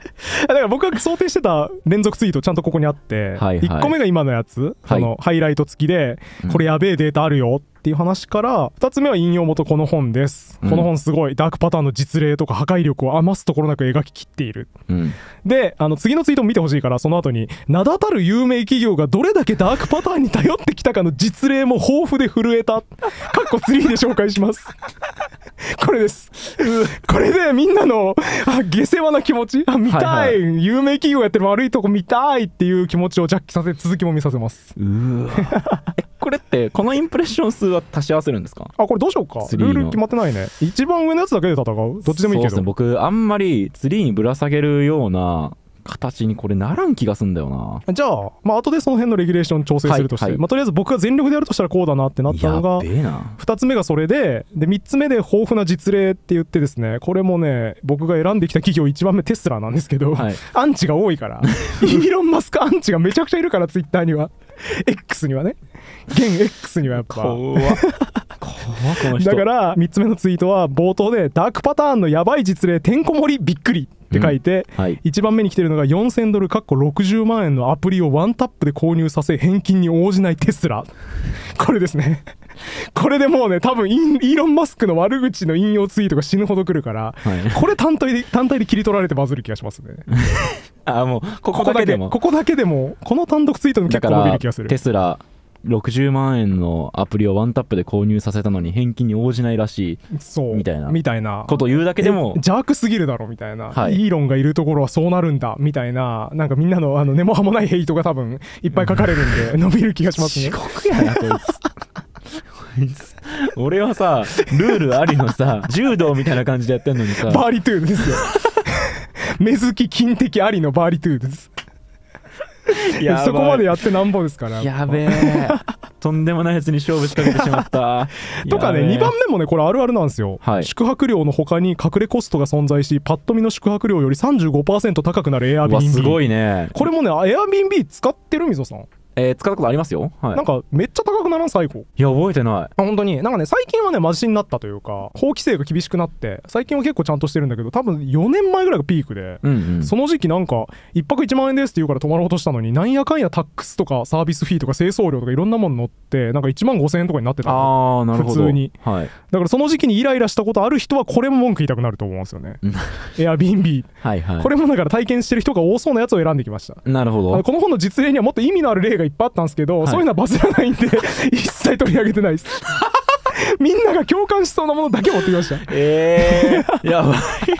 だから僕が想定してた連続ツイートちゃんとここにあって、はいはい、1個目が今のやつ、そのハイライト付きで、これやべえデータあるよっていう話から、2つ目は引用元この本です、この本すごいダークパターンの実例とか破壊力を余すところなく描ききっている、で次のツイートも見てほしいから、その後に名だたる有名企業がどれだけダークパターンに頼ってきたかの実例も豊富で震えたツリーで紹介しますこれです。これでみんなの下世話な気持ち、見たい、はいはい、有名企業やってる悪いとこ見たいっていう気持ちをジャッキさせ、続きも見させます。 これってこのインプレッション数は足し合わせるんですか？ これどうしようか。ルール決まってないね。一番上のやつだけで戦う。どっちでもいいけど。そうですね、 僕あんまりツリーにぶら下げるような形にこれならん気がすんだよな。 じゃあ後でその辺のレギュレーション調整するとして、はいはい、とりあえず僕が全力でやるとしたらこうだなってなったのが2つ目がそれで3つ目で豊富な実例って言ってですね、これもね僕が選んできた企業1番目テスラなんですけど、はい、アンチが多いからイーロン・マスクアンチがめちゃくちゃいるから、ツイッターにはX にはね、現 X にはやっぱ怖だから3つ目のツイートは冒頭でダークパターンのやばい実例てんこ盛りびっくりって書いて、はい、1番目に来てるのが4000ドル60万円のアプリをワンタップで購入させ返金に応じないテスラこれですねこれでもうね多分イーロン・マスクの悪口の引用ツイートが死ぬほど来るから、はい、これ単体で切り取られてバズる気がしますねもうここだけでもこの単独ツイートに結構伸びる気がする。 テスラ60万円のアプリをワンタップで購入させたのに返金に応じないらしい、そうみたいなことを言うだけでも邪悪すぎるだろみたいな、はい、イーロンがいるところはそうなるんだみたいな、なんかみんなの根も葉もないヘイトが多分いっぱい書かれるんで伸びる気がしますね。 遅刻やなこいつ俺はさルールありのさ柔道みたいな感じでやってんのにさバーリトゥーですよ目付き金的ありのバーリトゥーですそこまでやってなんぼですから。 やべえとんでもないやつに勝負しかけてしまったとかね、2番目もねこれあるあるなんですよ、はい、宿泊料の他に隠れコストが存在し、パッと見の宿泊料より 35% 高くなる Airbnb。 すごいね。 これもね Airbnb 使ってるみぞさん？ 使ったことありますよ、はい、 なんかめっちゃ高くならん最後。 いや覚えてない。 本当になんかね最近はねマシになったというか、法規制が厳しくなって最近は結構ちゃんとしてるんだけど、多分4年前ぐらいがピークで、その時期なんか1泊1万円ですって言うから泊まろうとしたのに、なんやかんやタックスとかサービスフィーとか清掃料とかいろんなもの乗ってなんか1万5000円とかになってたの。 なるほど。 普通に、はい、だからその時期にイライラしたことある人はこれも文句言いたくなると思うんですよねAirbnb はい、はい、これもだから体験してる人が多そうなやつを選んできました。 なるほど。 この本の実例にはもっと意味のある例がいっぱいあったんですけど、そういうのはバズらないんで一切取り上げてないですみんなが共感しそうなものだけ持ってきました。 やばい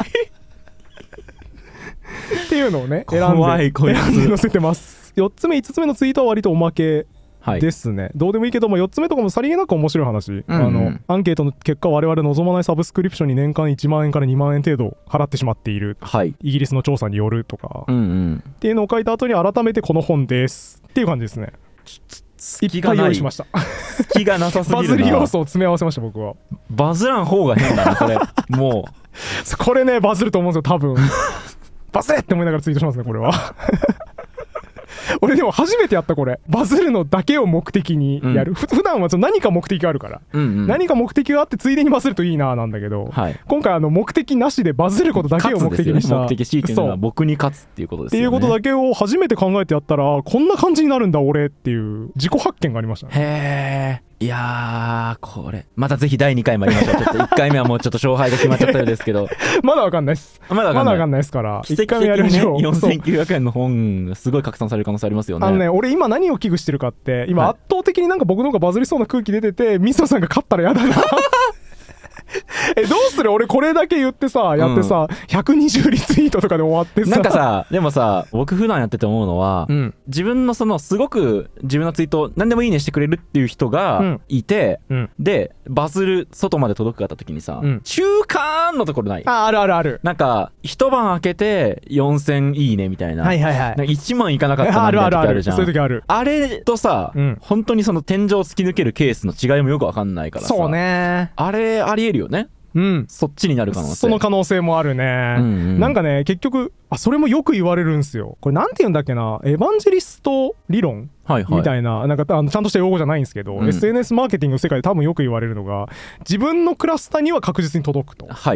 っていうのをね選んで載せてます。4つ目5つ目のツイートは割とおまけですね、はい、どうでもいいけども4つ目とかもさりげなく面白い話、アンケートの結果我々望まないサブスクリプションに年間1万円から2万円程度払ってしまっている、はい、イギリスの調査によるとか、っていうのを書いた後に改めてこの本ですっていう感じですね。いっぱい用意しました。 隙がなさすぎるな。 バズり要素を詰め合わせました僕は。 バズらん方が変だなこれもうこれねバズると思うんですよ多分バズれって思いながらツイートしますねこれは俺でも初めてやったこれバズるのだけを目的にやる、普段は何か目的があるから、何か目的があってついでにバズるといいななんだけど、はい、今回目的なしでバズることだけを目的にした、 目的強いていうのは僕に勝つっていうことですよね。 っていうことだけを初めて考えてやったらこんな感じになるんだ俺っていう自己発見がありましたね。 へー、いやーこれまたぜひ第2回もやりましょう。ちょっと1回目はもうちょっと勝敗が決まっちゃったようですけどまだわかんないです。まだわかんないですから1回目やりましょう。 4900円の本すごい拡散される可能性ありますよね。 俺今何を危惧してるかって今圧倒的になんか僕の方がバズりそうな空気出てて、ミソさんが勝ったらやだなどうする俺これだけ言ってさやってさ、120リツイートとかで終わってさ、 なんかさでもさ僕普段やってて思うのは、自分のそのすごく自分のツイート何でもいいねしてくれるっていう人がいて、でバズる外まで届くかった時にさ、中間のところない？ あるあるある。 なんか一晩明けて4000いいねみたいな、なんか1万いかなかったなみたいな時あるじゃん。 そういう時ある。 あれとさ、本当にその天井を突き抜けるケースの違いもよく分かんないからさ、 そうね、 あれありえるよね。そっちになる可能性、 その可能性もあるね。なんかね結局それもよく言われるんですよ。これなんて言うんだっけな、エヴァンジェリスト理論みたいな、なんかちゃんとした用語じゃないんですけど、SNS マーケティングの世界で多分よく言われるのが、自分のクラスターには確実に届くと。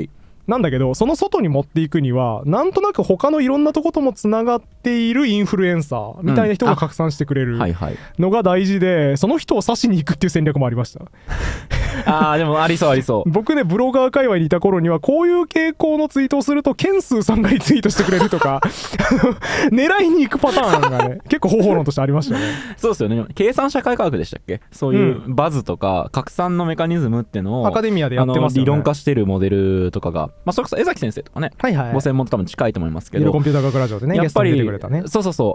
なんだけどその外に持っていくにはなんとなく他のいろんなとこともつながっているインフルエンサーみたいな人が拡散してくれるのが大事で、その人を刺しに行くっていう戦略もありましたあーでもありそうありそう。 僕ねブロガー界隈にいた頃にはこういう傾向のツイートをするとケンスーさんがリツイートしてくれるとか狙いに行くパターンがね結構方法論としてありましたね。 そうですよね。計算社会科学でしたっけ、そういうバズとか拡散のメカニズムっていうのをアカデミアでやってますよね。 理論化してるモデルとかが、まあ、それこそ江崎先生とかね、はいはい、ご専門と多分近いと思いますけど、 コンピューター学ラジオでねやっぱりゲストに出てくれたね。 そうそうそう、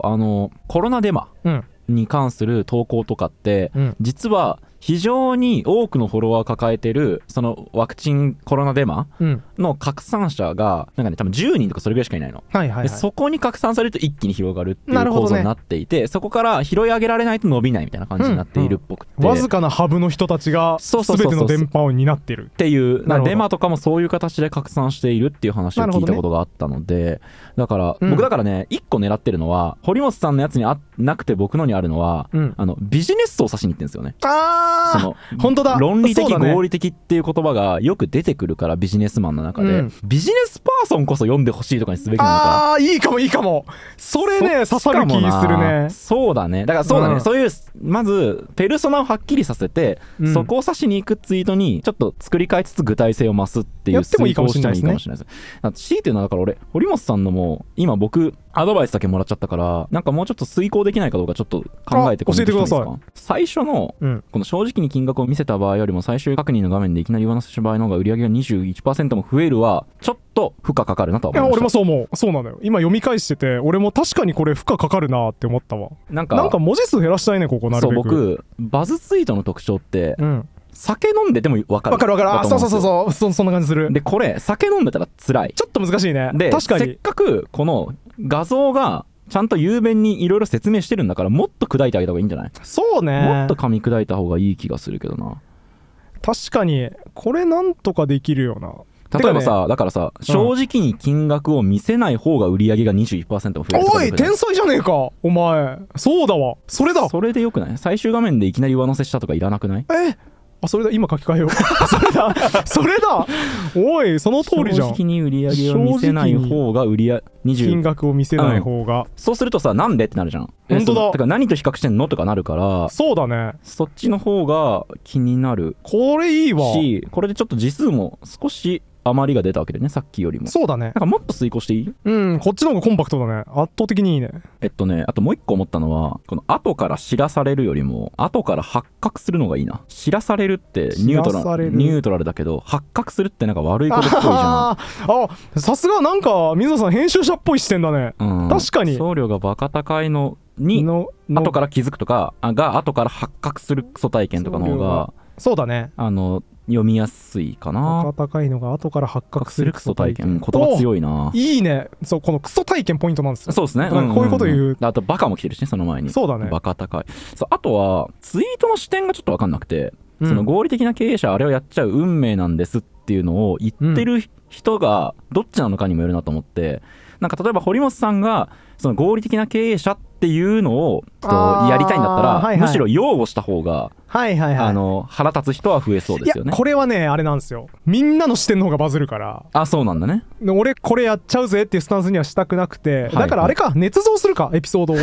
コロナデマに関する投稿とかって、実は非常に多くのフォロワーを抱えてるそのワクチンコロナデマの拡散者がなんかね多分10人とかそれぐらいしかいないの、はいはいはい、でそこに拡散されると一気に広がるっていう構造になっていて、ね、そこから拾い上げられないと伸びないみたいな感じになっているっぽくて、 わずかなハブの人たちが全ての電波を担っているっていうデマとかもそういう形で拡散しているっていう話を聞いたことがあったので、だから僕だからね1個狙ってるのは堀本さんのやつになくて僕のにあるのは、ビジネス層を指しにいってるんですよね。 その本当だ、 論理的、合理的っていう言葉がよく出てくるからビジネスマンの中で、ビジネスパーソンこそ読んでほしいとかにすべきなのか。 あーいいかもいいかも、それね刺さる気するね。 そうだね、だからそうだね、そういうまずペルソナをはっきりさせて、そこを指しに行くツイートにちょっと作り変えつつ具体性を増すっていうツイートをしてもいいかもしれないですね。強いていうのはだから俺堀本さんのも今僕アドバイスだけもらっちゃったからなんかもうちょっと遂行できないかどうかちょっと考えて教えてください。 最初のこの正直に金額を見せた場合よりも最終確認の画面でいきなり上乗せした場合の方が売り上げが 21% も増えるはちょっと負荷かかるなとは思いました。 いや俺もそう思う。そうなのよ。今読み返してて俺も確かにこれ負荷かかるなって思ったわ。なんか文字数減らしたいねここなるべく。 そう僕バズツイートの特徴って、酒飲んでても分かる。 分かる分かる。あ、そうそんな感じする。 でこれ酒飲んでたら辛い。 ちょっと難しいね。 で確かにせっかくこの画像がちゃんと雄弁にいろいろ説明してるんだからもっと砕いてあげた方がいいんじゃない？ そうね。 もっと噛み砕いた方がいい気がするけどな。 確かにこれなんとかできるよな。 例えばさ、だからさ、正直に金額を見せない方が売り上げが 21% も増える。 おい天才じゃねえかお前。そうだわ、それだ。 それでよくない？最終画面でいきなり上乗せしたとかいらなくない？ あ、それだ、今書き換えようそれだおいその通りじゃん。 正直に売り上げを見せない方が売り上げ金額を見せない方が、 そうするとさなんでってなるじゃん。 本当だ。 だから何と比較してんのとかなるから、 そうだね、 そっちの方が気になる。 これいいわし、これでちょっと字数も少し余りが出たわけでね、さっきよりも。 そうだね。 なんかもっと遂行していい？ こっちの方がコンパクトだね。圧倒的にいいね。 あともう一個思ったのは、この後から知らされるよりも後から発覚するのがいいな。知らされるってニュートラルだけど、発覚するってなんか悪いことっぽいじゃん。 あ、さすがなんか水野さん編集者っぽい視点だね。確かに送料がバカ高いのに後から気づくとかが後から発覚するクソ体験とかの方が、 そうだね、 読みやすいかな。 バカ高いのが後から発覚するクソ体験。 言葉強いな。 いいね。そう、このクソ体験ポイントなんですよ。 そうですね。 こういうこと言う。 あとバカも来てるしね、その前に。 そうだね。 バカ高い。そう、あとはツイートの視点がちょっと分かんなくて、その合理的な経営者あれをやっちゃう運命なんですっていうのを言ってる人がどっちなのかにもよるなと思って、なんか例えば堀本さんがその合理的な経営者っていうのをやりたいんだったら、むしろ擁護した方が腹立つ人は増えそうですよね。 いやこれはねあれなんですよ。みんなの視点の方がバズるから。 あ、そうなんだね。 俺これやっちゃうぜっていうスタンスにはしたくなくて、だからあれか、捏造するかエピソードを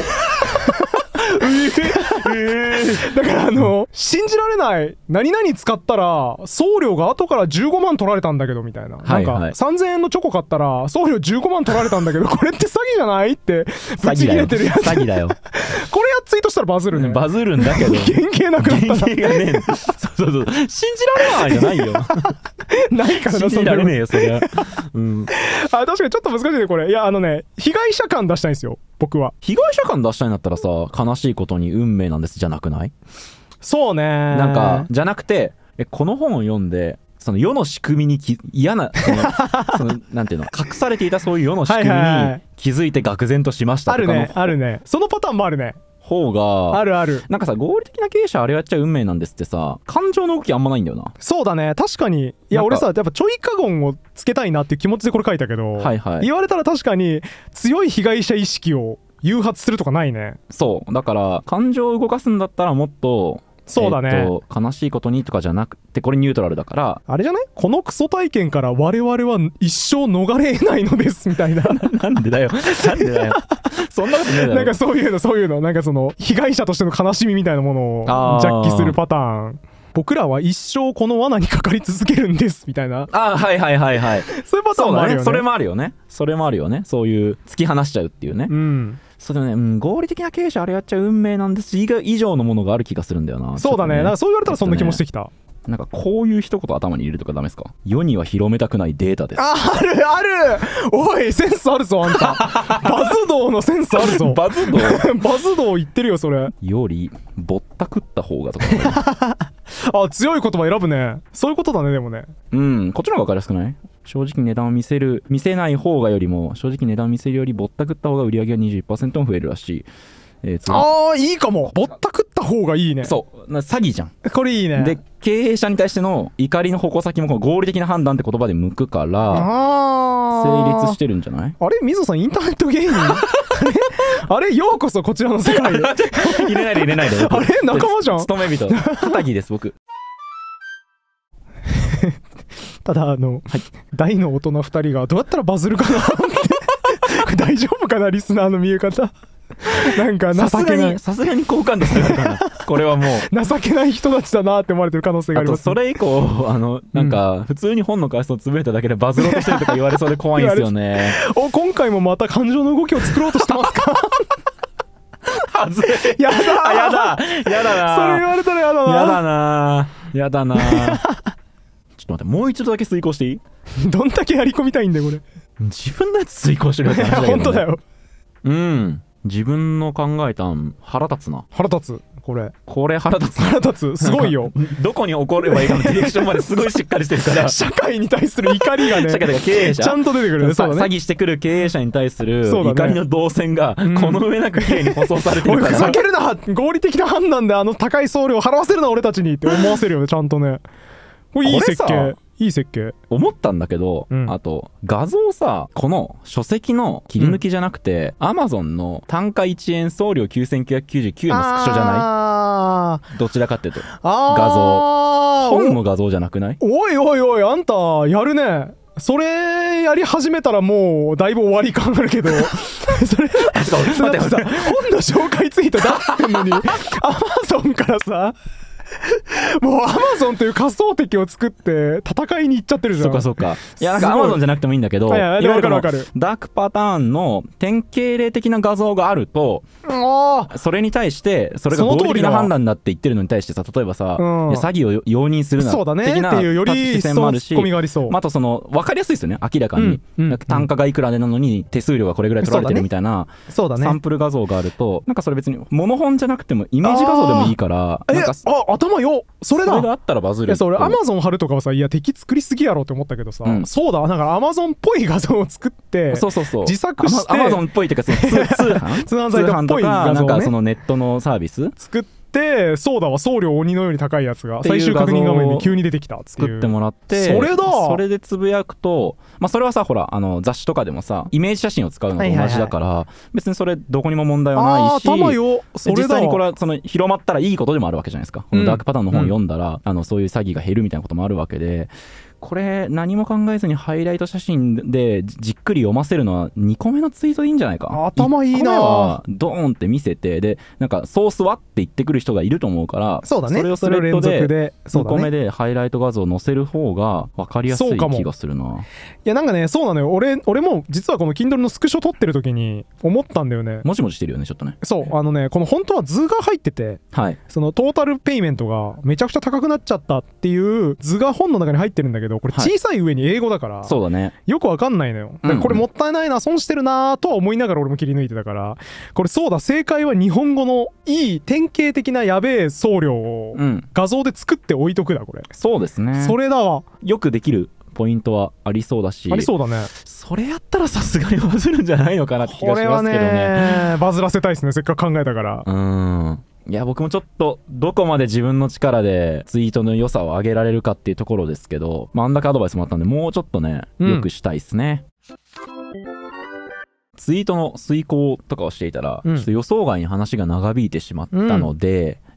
だから信じられない、何々使ったら送料が後から15万取られたんだけどみたいな、なんか3000円のチョコ買ったら送料15万取られたんだけどこれって詐欺じゃないってぶち切れてるやつ。 詐欺だよ。 これやツイートしたらバズるね。 バズるんだけど原型なくなったら。 原型がねそう信じられないじゃないよないからな。 信じられねえよそれは。確かにちょっと難しいねこれ。いや被害者感出したいんですよ僕は。 被害者感出したいんだったらさ、悲しいことに運命なんですじゃなくない？ そうね。 なんかじゃなくて、この本を読んでその世の仕組みに嫌なそのなんていうの、隠されていたそういう世の仕組みに気づいて愕然としましたとかのあるね。そのパターンもあるね。 方がある。 なんかさ、合理的な経営者あれやっちゃう運命なんですってさ、感情の動きあんまないんだよな。 そうだね、確かに。いや俺さ、やっぱちょいかごんをつけたいなっていう気持ちでこれ書いたけど、言われたら確かに強い被害者意識を誘発するとかないね。 そうだから感情を動かすんだったらもっとそうだね、 悲しいことにとかじゃなくて、これニュートラルだから、 あれじゃない、このクソ体験から我々は一生逃れ得ないのですみたいななんでだよなんでだよそんなことねえだろ。 なんかそういうのなんかその被害者としての悲しみみたいなものをジャッキするパターン。僕らは一生この罠にかかり続けるんですみたいな。 はいはいはいはい。 そういうパターンもあるよね。 それもあるよね。それもあるよね。そういう突き放しちゃうっていうね。それでね、合理的な経営者あれやっちゃう運命なんです以上のものがある気がするんだよな。 そうだね。なんかそう言われたらそんな気もしてきた。 なんかこういう一言頭に入れるとかダメですか？世には広めたくないデータです。 あるおい、センスあるぞあんたバズ道のセンスあるぞバズ道バズ道言ってるよそれ。 よりぼったくった方がとかあ、強い言葉選ぶね。そういうことだね。でもね、 こっちの方が分かりやすくない？正直値段を見せない方がよりも、正直値段を見せるよりぼったくった方が売り上げが 21% も増えるらしい。 いいかも。ぼったくった方がいいね。 そう詐欺じゃんこれ。いいね。 で経営者に対しての怒りの矛先もこの合理的な判断って言葉で向くから成立してるんじゃない？ あれ、みぞさんインターネット芸人あれようこそこちらの世界へ入れないであれ仲間じゃん。 勤め人片木です僕ただ大の大人2人がどうやったらバズるかなって大丈夫かな、リスナーの見え方なんか情けない。 さすがに好感度下がるかなこれはもう情けない人たちだなって思われてる可能性があります、 あとそれ以降なんか普通に本の感想をつぶやいただけでバズろうとしてるとか言われそうで怖いんですよね今回もまた感情の動きを作ろうとしてますかはずい。 やだなそれ言われたらやだなちょっと待って、もう一度だけ遂行していい？ どんだけやり込みたいんだよこれ。 自分のやつ遂行してるやつなんだけどね。 本当だよ。 自分の考えたん腹立つな。 腹立つ。これ腹立つすごいよどこに怒ればいいかのディレクションまですごいしっかりしてるから社会に対する怒りがね社会とか経営者ちゃんと出てくるね。そうだね。 詐欺してくる経営者に対する怒りの動線がこの上なく綺麗に舗装されてるから、 おいふざけるな、合理的な判断で高い送料払わせるな俺たちにって思わせるよねちゃんとね。これいい設計。いい設計。 思ったんだけど、あと画像さ、この書籍の切り抜きじゃなくて、Amazon の単価1円送料9999のスクショじゃない？どちらかっていうと画像、本の画像じゃなくない？おいあんたやるね。それやり始めたらもうだいぶ終わり感あるけどそれ待ってさ、本の紹介ツイート出してんのにAmazon からさもうアマゾンという仮想敵を作って戦いに行っちゃってるじゃん。 そうか。いやなんかアマゾンじゃなくてもいいんだけど、 わかるダークパターンの典型例的な画像があると、それに対してそれが合理的な判断だって言ってるのに対してさ、例えばさ、詐欺を容認するな的な視線もあるし、あとその分かりやすいですよね。明らかに単価がいくらでなのに手数料がこれぐらい取られてるみたいなサンプル画像があると、なんかそれ別にモノ本じゃなくてもイメージ画像でもいいから、なんか頭よ、それだ。 それがあったらバズる。 それアマゾン貼るとかはさ、いや敵作りすぎやろって思ったけどさ、そうだ、だからアマゾンっぽい画像を作って自作してアマゾンっぽいっていうか、その通販サイトっぽい画像をね、なんかそのネットのサービス作って、そうだわ、送料鬼のように高いやつが最終確認画面に急に出てきたっていう、 作ってもらって、それでつぶやくと、それはさ、ほら雑誌とかでもさイメージ写真を使うのと同じだから、別にそれどこにも問題はないし、実際にこれはその広まったらいいことでもあるわけじゃないですか。このダークパターンの本を読んだら、そういう詐欺が減るみたいなこともあるわけで、これ何も考えずにハイライト写真でじっくり読ませるのは2個目のツイートでいいんじゃないか。 頭いいな。1個目はドーンって見せて、でなんかソースはって言ってくる人がいると思うから、 そうだね、 それをスレッドで2個目でハイライト画像を載せる方が分かりやすい気がするな。 いやなんかね、そうなのよ。俺も実はこの Kindle のスクショ撮ってる時に思ったんだよね。 もちもちしてるよねちょっとね。 そうこの本当は図が入ってて、そのトータルペイメントがめちゃくちゃ高くなっちゃったっていう図が本の中に入ってるんだけど、これ小さい上に英語だから、 そうだね、 よくわかんないのよ。だからこれもったいないな、損してるなとは思いながら俺も切り抜いてたから、これそうだ、正解は日本語のいい典型的なやべえ送料を画像で作って置いとくだ。これそうですね、 それだわ。 よくできるポイントはありそうだし、 ありそうだね。 それやったらさすがにバズるんじゃないのかなって気がしますけどね。 これはねバズらせたいですね、せっかく考えたから。 いや僕もちょっとどこまで自分の力でツイートの良さを上げられるかっていうところですけど、あんだけアドバイスもあったんで、もうちょっとね良くしたいですね。ツイートの遂行とかをしていたら、ちょっと予想外に話が長引いてしまったので、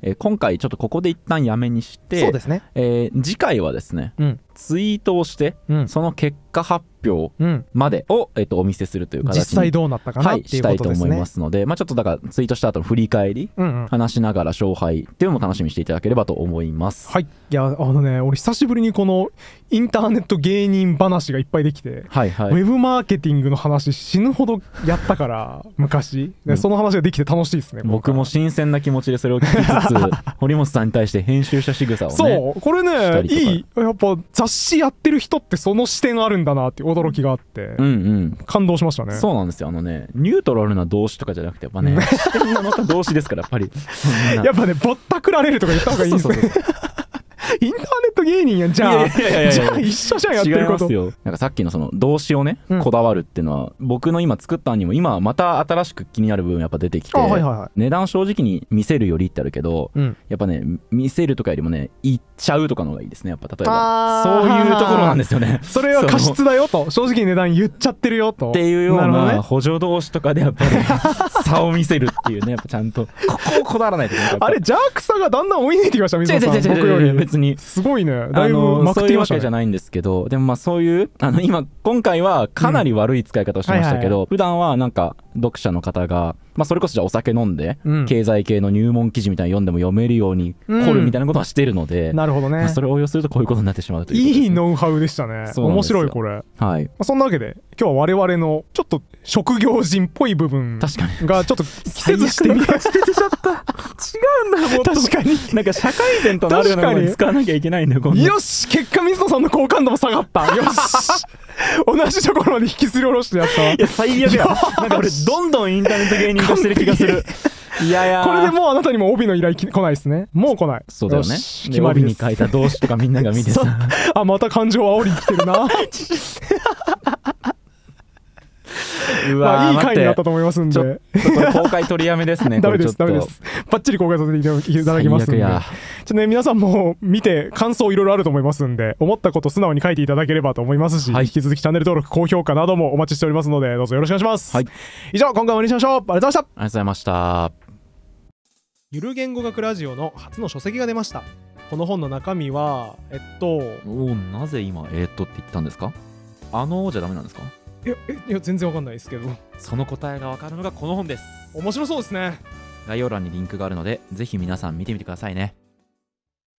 今回ちょっとここで一旦やめにして、 そうですね、 次回はですね、ツイートをして、その結果発表までを、お見せするという形に実際どうなったかなっていうことですね、 したいと思いますので、ちょっとだからツイートした後の振り返り、話しながら勝敗っていうのも楽しみにしていただければと思います。 はい。いや俺久しぶりにこのインターネット芸人話がいっぱいできて、ウェブマーケティングの話死ぬほどやったから昔で、その話ができて楽しいですね。 僕も新鮮な気持ちでそれを聞きつつ堀本さんに対して編集した仕草をね、 そうこれねいい、やっぱ雑誌やってる人ってその視点あるんだなっていう驚きがあって、感動しましたね。 そうなんですよ。ニュートラルな動詞とかじゃなくてやっぱね視点がまた動詞ですから、やっぱりやっぱねぼったくられるとか言った方がいいですね。インターネット芸人やん。じゃあ一緒じゃんやってること。 違いますよ。なんかさっきのその動詞をね、こだわるっていうのは僕の今作った案にも今また新しく気になる部分やっぱ出てきて、値段正直に見せるよりってあるけど、やっぱね見せるとかよりもね言っちゃうとかの方がいいですね。やっぱ例えばそういうところなんですよね。 それは過失だよと、正直に値段言っちゃってるよとっていうような補助動詞とかでやっぱり差を見せるっていうね、やっぱちゃんとここをこだわらないといけない。 あれ邪悪さがだんだん追い抜いてきました。水野さん僕より別にすごいね。だいぶまくってきましたね。そういうわけじゃないんですけど、でもそういう今回はかなり悪い使い方をしましたけど、普段はなんか読者の方がそれこそじゃあお酒飲んで、経済系の入門記事みたいに読んでも読めるように凝るみたいなことはしてるので、 なるほどね。 それを応用するとこういうことになってしまうということですね。 いいノウハウでしたね。面白いこれ。 はい。 そんなわけで今日は我々のちょっと職業人っぽい部分がちょっと季節してみた。 捨てちゃった。違うんだよ。もっと確かになんか社会善となるようなものに使わなきゃいけないんだよ。 よし、結果水野さんの好感度も下がった。よし。同じところまで引きずり下ろしてやったわ。 いや最悪や。なんか俺どんどんインターネット芸人化してる気がする。いやいや、 これでもうあなたにも帯の依頼来ないですね。もう来ない。 そうだよね。決まりに書いた動詞とかみんなが見てさあ、また感情煽りに来てるな。 うわ、 いい回になったと思いますんで、 ちょっとこれ公開取りやめですね。 ダメですダメです。バッチリ公開させていただきますんで、ちょっとね皆さんも見て感想いろいろあると思いますんで、思ったこと素直に書いていただければと思いますし、引き続きチャンネル登録高評価などもお待ちしておりますので、どうぞよろしくお願いします。以上、今回も終わりにしましょう。ありがとうございました。 ありがとうございました。 ゆる言語学ラジオの初の書籍が出ました。この本の中身はなぜ今って言ったんですか？じゃダメなんですか？ いや全然わかんないですけど、 その答えがわかるのがこの本です。 面白そうですね。 概要欄にリンクがあるのでぜひ皆さん見てみてくださいね。